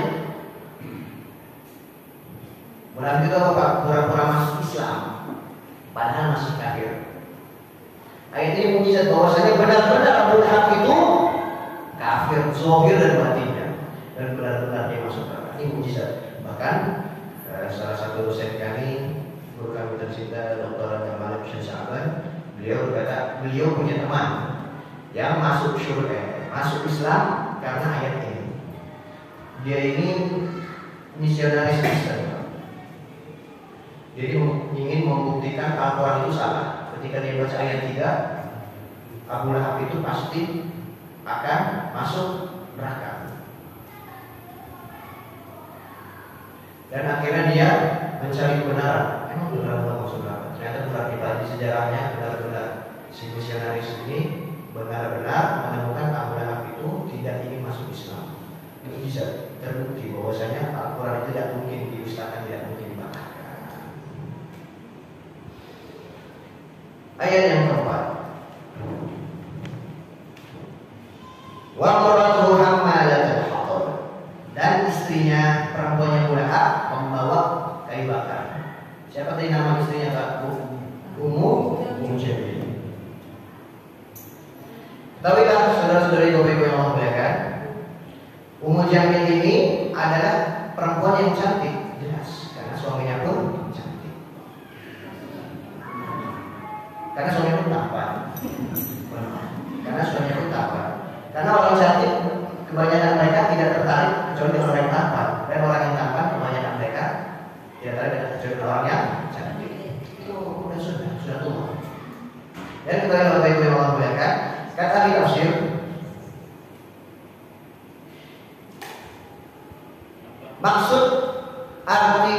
Munafik itu apa? Pura-pura masuk Islam, padahal masih kafir. Ayat ini mukjizat bahwasanya benar-benar Abu Lahab itu kafir, zahir dan batinnya, dan benar-benar dia masuk neraka. Ini mukjizat. Bahkan salah satu dosen kami, guru kami tercinta Dr. Jamal Syahban, beliau berkata, beliau punya teman yang masuk surga, masuk Islam karena ayat ini. Dia ini misionaris Kristen. Jadi ingin membuktikan Al-Quran itu salah. Ketika dia baca ayat 3, Abu Lahab itu pasti akan masuk neraka. Dan akhirnya dia mencari kebenaran. Emang benar masuk neraka? Ternyata benar di sejarahnya benar-benar si misionaris ini benar-benar menemukan Abu Lahab itu tidak ingin masuk Islam. Ini bisa terbukti bahwasanya Al-Quran tidak mungkin didustakan, tidak mungkin dibatalkan. Ayat yang keempat. Wa maratuhu hammalatul hatab. Dan istrinya perempuan yang Abu Lahab membawa kayu bakar. Siapa tadi nama istrinya Pak? Ummu Jamil. Ketahuilah saudara-saudari Bapak Ibu yang Allah muliakan, Ummu Jamil ini adalah perempuan yang cantik, jelas, karena suaminya pun cantik. Karena suaminya pun tampan. Karena suaminya pun tampan. Karena orang cantik kebanyakan mereka tidak tertarik kecuali dengan orang yang tampan. sesuai dengan orang yang cantik. Itu sudah tua. Dan kembali Bapak Ibu yang Allah muliakan, kata ahli tafsir, maksud arti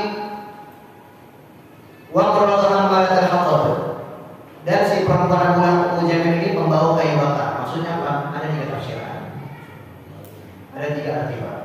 wa qurratan malatul haqqab dan si perempuan bulan Ummu Jamil ini membawa kayu bakar. Maksudnya apa? Ada 3 tafsiran. Ada 3 arti, Pak.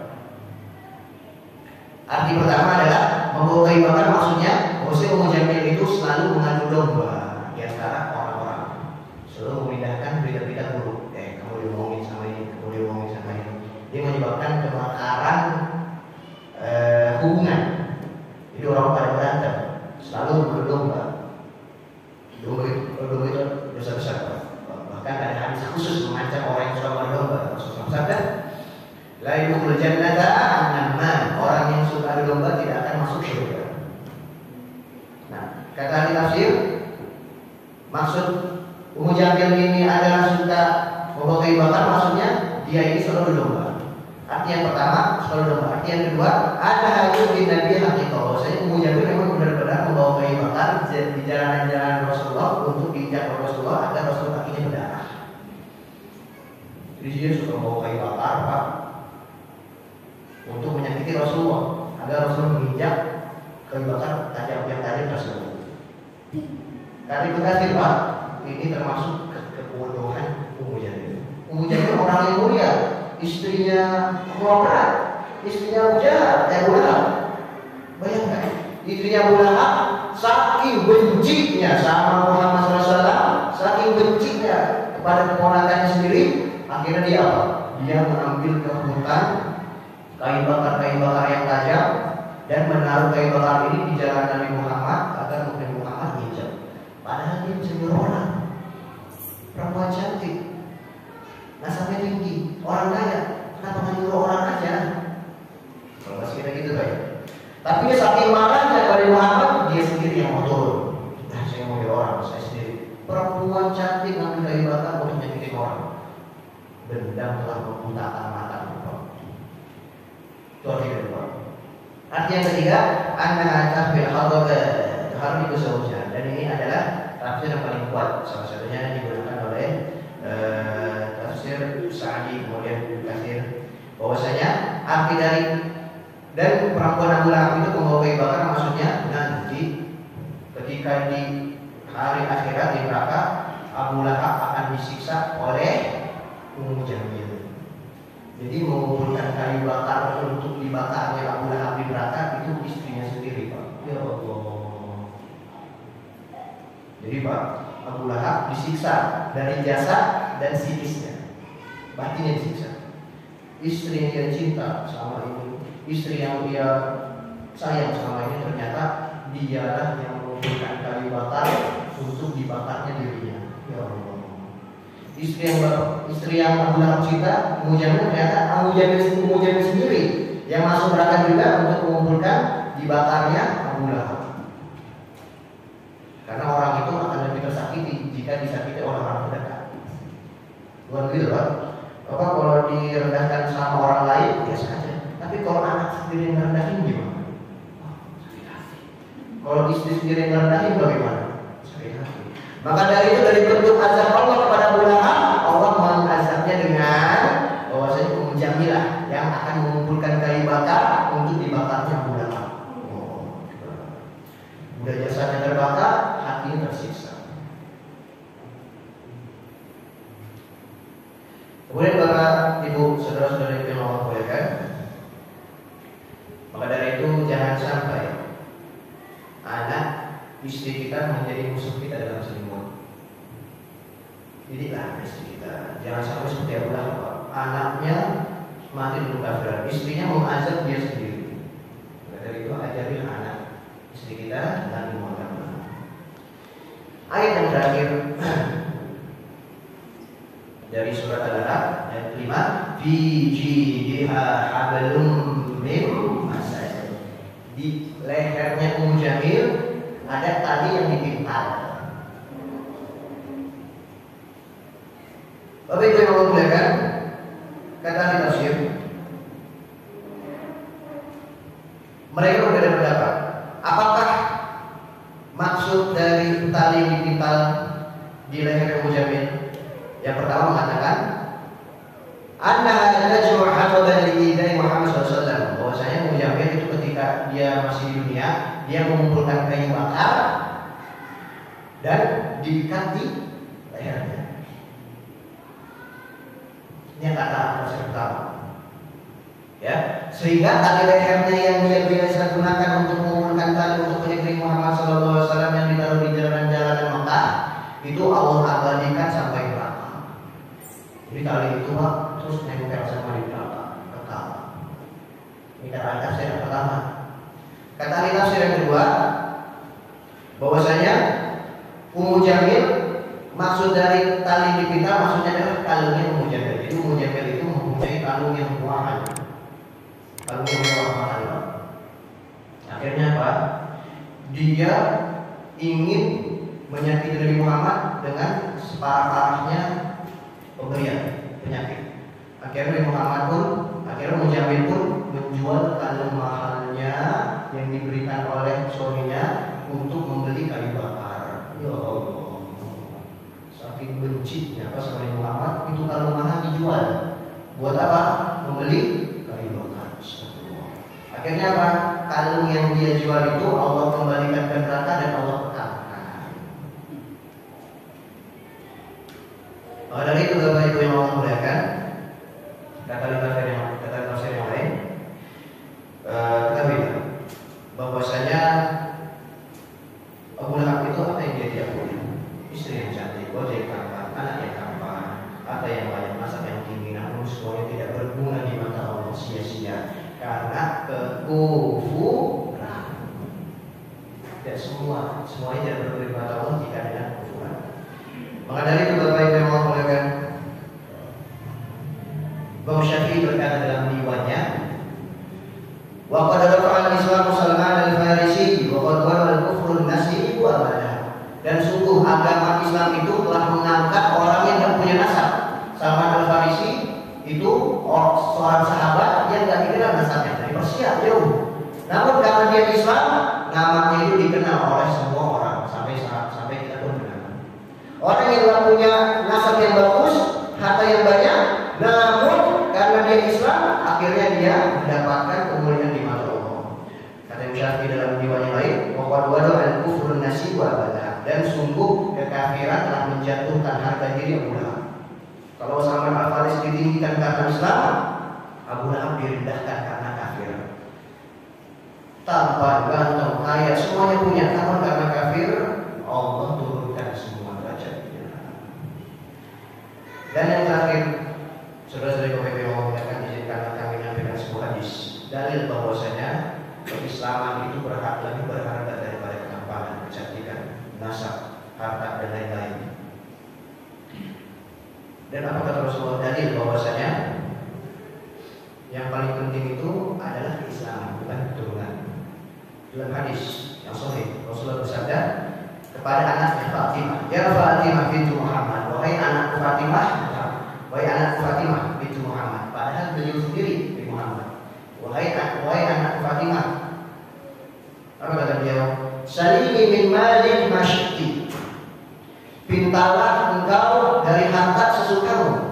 Arti pertama adalah membawa kayu bakar, maksudnya bahwa Ummu Jamil itu selalu mengadu domba di antara orang-orang, selalu memindahkan berita-berita buruk. Kamu diomongin sama ini, kamu diomongin sama ini. Dia menyebabkan kebakaran hubungan. Jadi orang pada berantem, selalu berdomba. Domba itu dosa besar. Bahkan ada hadis khusus mengancam orang yang suka berdomba. Rasulullah bersabda, la yadkhulul jannata an-namman. Orang yang suka berdomba tidak akan masuk surga. Nah, kata ahli tafsir, maksud Ummu Jamil ini adalah suka membawa kayu bakar, maksudnya dia ini selalu berdomba. Arti yang pertama selalu domba. Arti yang kedua, ada hadis di Nabi Haqiqah. Saya Ummu Jamil memang benar-benar membawa kayu bakar di jalan-jalan Rasulullah untuk diinjak oleh Rasulullah agar Rasulullah kakinya berdarah. Jadi dia suka membawa kayu bakar, Pak, untuk menyakiti Rasulullah agar Rasulullah menginjak kayu bakar tajam yang tadi tersebut. Kata Ibnu Katsir, Pak, ini termasuk kebodohan Ummu Jamil. Ummu Jamil orang yang mulia, istrinya Muhammad, istrinya Abu Lahab. Bayangkan, istrinya Abu Lahab saking bencinya sama Muhammad SAW, saking bencinya kepada keponakannya sendiri, akhirnya dia apa? Dia mengambil ke hutan kayu bakar yang tajam dan menaruh kayu bakar ini di jalan Nabi Muhammad agar Nabi Muhammad menginjak. Padahal dia bisa nyuruh orang, perempuan cantik, nasabnya tinggi, orang kaya, kenapa nggak nyuruh orang aja? Kalau masih kita gitu baik. Tapi dia saking marahnya kepada Muhammad, dia sendiri yang mau turun. Nah, saya mau nyuruh orang, saya sendiri. Perempuan cantik ngambil kayu bakar untuk nyakitin orang. Dendam telah membutakan mata. Itu arti kedua. Arti yang ketiga, anna tahbil hadab harus dibesarkan. Dan ini adalah tafsir yang paling kuat. Salah satunya digunakan oleh tafsir Sa'di, kemudian Ibnu Katsir, bahwasanya arti dari dan perempuan Abu Lahab itu membawa kayu bakar, maksudnya nanti ketika di hari akhirat di neraka Abu Lahab akan disiksa oleh Ummu Jamil. Jadi mengumpulkan kayu bakar untuk dibakarnya Abu Lahab di neraka itu istrinya sendiri, Pak. Ya Allah. Jadi Pak, Abu Lahab disiksa dari jasad dan psikisnya, batinnya disiksa. Istri yang dia cinta sama ini, istri yang dia sayang sama ini, ternyata dialah yang mengumpulkan kayu bakar untuk dibakarnya dirinya. Ya Allah. Istri yang Abu Lahab cinta, Ummu Jamil, ternyata Ummu Jamil sendiri yang masuk neraka juga untuk mengumpulkan dibakarnya Abu Lahab. Karena orang itu akan lebih tersakiti jika disakiti oleh orang terdekat. Bukan begitu, Pak? Bapak kalau direndahkan sama orang lain biasa aja. Tapi kalau anak sendiri yang merendahin gimana? Sakit hati. Kalau istri sendiri yang merendahin bagaimana? Sakit hati. Maka dari itu, dari bentuk azab Allah kepada Abu Lahab, Allah mengazabnya dengan bahwasanya Ummu Jamilah yang akan mengumpulkan kayu bakar untuk dibakarnya Abu Lahab. Udah jasadnya terbakar, hatinya tersiksa. Kemudian Bapak, Ibu, saudara-saudara yang Allah muliakan, maka dari itu jangan sampai anak istri kita menjadi musuh kita dalam selingkuh. Didiklah istri kita, jangan sampai seperti Abu Lahab, anaknya mati dalam kafiran, istrinya mengazab dia sendiri. Maka dari itu ajari anak istri kita dan dimuatkan. Ayat yang terakhir dari surat Al-Araf ayat 5, fi jidha hablum min masad. Di lehernya Ummu Jamil ada tali yang dipintal. Bapak Ibu yang Allah muliakan, kata ahli tafsir, mereka berbeda pendapat. Apakah dipintal di leher Ummu Jamil. Yang pertama mengatakan anna tajru hataban li idai Muhammad SAW, bahwasanya Ummu Jamil itu ketika dia masih di dunia, dia mengumpulkan kayu bakar dan diikat di lehernya. Ini kata proses pertama. Ya, sehingga tali lehernya yang dia biasa gunakan untuk mengumpulkan tali untuk menyegel Muhammad SAW yang ditaruh di jalan-jalan Mekah, itu Allah abadikan sampai neraka. Jadi tali itu Pak terus nempel sama di neraka, kekal. Ini kata tafsir yang pertama. Kata tafsir yang kedua, bahwasanya Ummu Jamil, maksud dari tali dipintal maksudnya adalah kalungnya Ummu Jamil. Jadi Ummu Jamil itu mempunyai kalung yang mahal. Kalung yang mahal. Akhirnya apa? Dia ingin menyakiti Nabi Muhammad dengan separah-parahnya pemberian penyakit. Akhirnya Ummu Jamil pun menjual kalung mahalnya yang diberikan oleh suaminya untuk membeli kayu bakar. Ya Allah, saking bencinya pas Nabi Muhammad itu kalung mahal dijual. Buat apa? Membeli kayu bakar. Akhirnya apa? Kalung yang dia jual itu Allah kembalikan ke neraka dan Allah pekankan. Maka dari itu Bapak Ibu yang Allah muliakan, kata tafsir yang lain, ketahui bahwasanya Abu Lahab itu apa yang dia punya? Istri yang cantik, wajah yang tampan, anak yang tampan, harta yang banyak, nasab yang tinggi, namun semuanya tidak berguna di mata Allah, sia-sia karena kekufuran. Dan semuanya tidak berguna di mata Allah jika dengan kekufuran. Maka dari itu Bapak Ibu yang Allah muliakan, Imam Syafi'i berkata dalam diwannya, wa qad rafa'a al-Islam Salman al-Farisi wa qad wara al-kufru an-nasib wa abada. Dan sungguh agama Islam itu telah mengangkat orang yang tidak punya nasab. Salman al-Farisi itu seorang sahabat yang tidak dikenal nasabnya dari Persia jauh. Namun karena dia Islam, namanya itu dikenal oleh semua orang sampai kita pun kenal. Orang yang tidak punya nasab yang bagus, harta yang banyak, namun karena dia Islam, akhirnya dia mendapatkan kemuliaan di mata Allah. Kata Imam Syafi'i dalam diwannya lain, waqad wada al-kufrun nasib wa abada. Dan sungguh kekafiran telah menjatuhkan harga diri Abu Lahab. Kalau Salman al-Farisi ditinggikan karena Islam, Abu Lahab direndahkan karena kafir. Tampan, ganteng, kaya, semuanya punya, namun karena kafir, Allah turunkan semua derajatnya. Dan yang terakhir, saudara-saudara KPP yang mengatakan izinkan kami menyampaikan sebuah hadis dalil bahwasanya keislaman itu lebih berharga daripada ketampanan, kecantikan, nasab, harta dan lain-lain. Dan apa kata Rasulullah dalil bahwasanya yang paling penting itu adalah keislaman, bukan keturunan. Dalam hadis yang sahih Rasulullah bersabda kepada anaknya Fatimah, ya Fatimah bintu Muhammad, wahai anakku Fatimah, wahai anakku Fatimah bintu Muhammad. Padahal beliau sendiri bin Muhammad. Wahai anakku Fatimah, apa kata beliau? Salini min malik masyiti. Pintalah engkau dari harta sesukamu.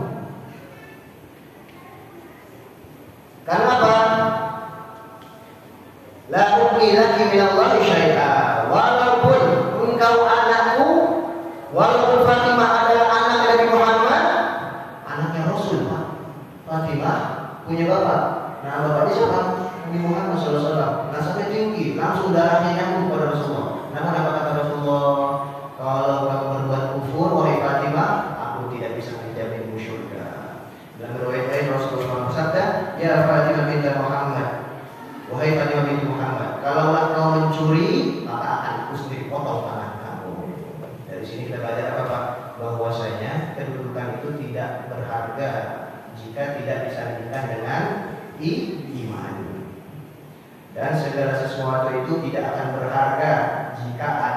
Karena apa? La uqli laki minallahi syai'a. Walaupun engkau anakku, walaupun Fatimah adalah anak Nabi Muhammad, anaknya Rasul, Pak. Fatimah punya bapak. Nah, bapaknya siapa? Nabi Muhammad SAW. Nasabnya tinggi, langsung darahnya nyambung pada Rasulullah. Namun apa kata Rasulullah? Kalau kamu berbuat kufur, wahai Fatimah, aku tidak bisa menjaminmu surga. Dalam riwayat lain Rasulullah bersabda, ya Fatimah binti Muhammad, wahai Fatimah binti Muhammad, kalaulah kau mencuri, maka akan aku sendiri potong tangan kamu. Dari sini kita belajar apa Pak? Bahwasanya kedudukan itu tidak berharga jika tidak disandingkan dengan iman. Dan segala sesuatu itu tidak akan berharga jika ada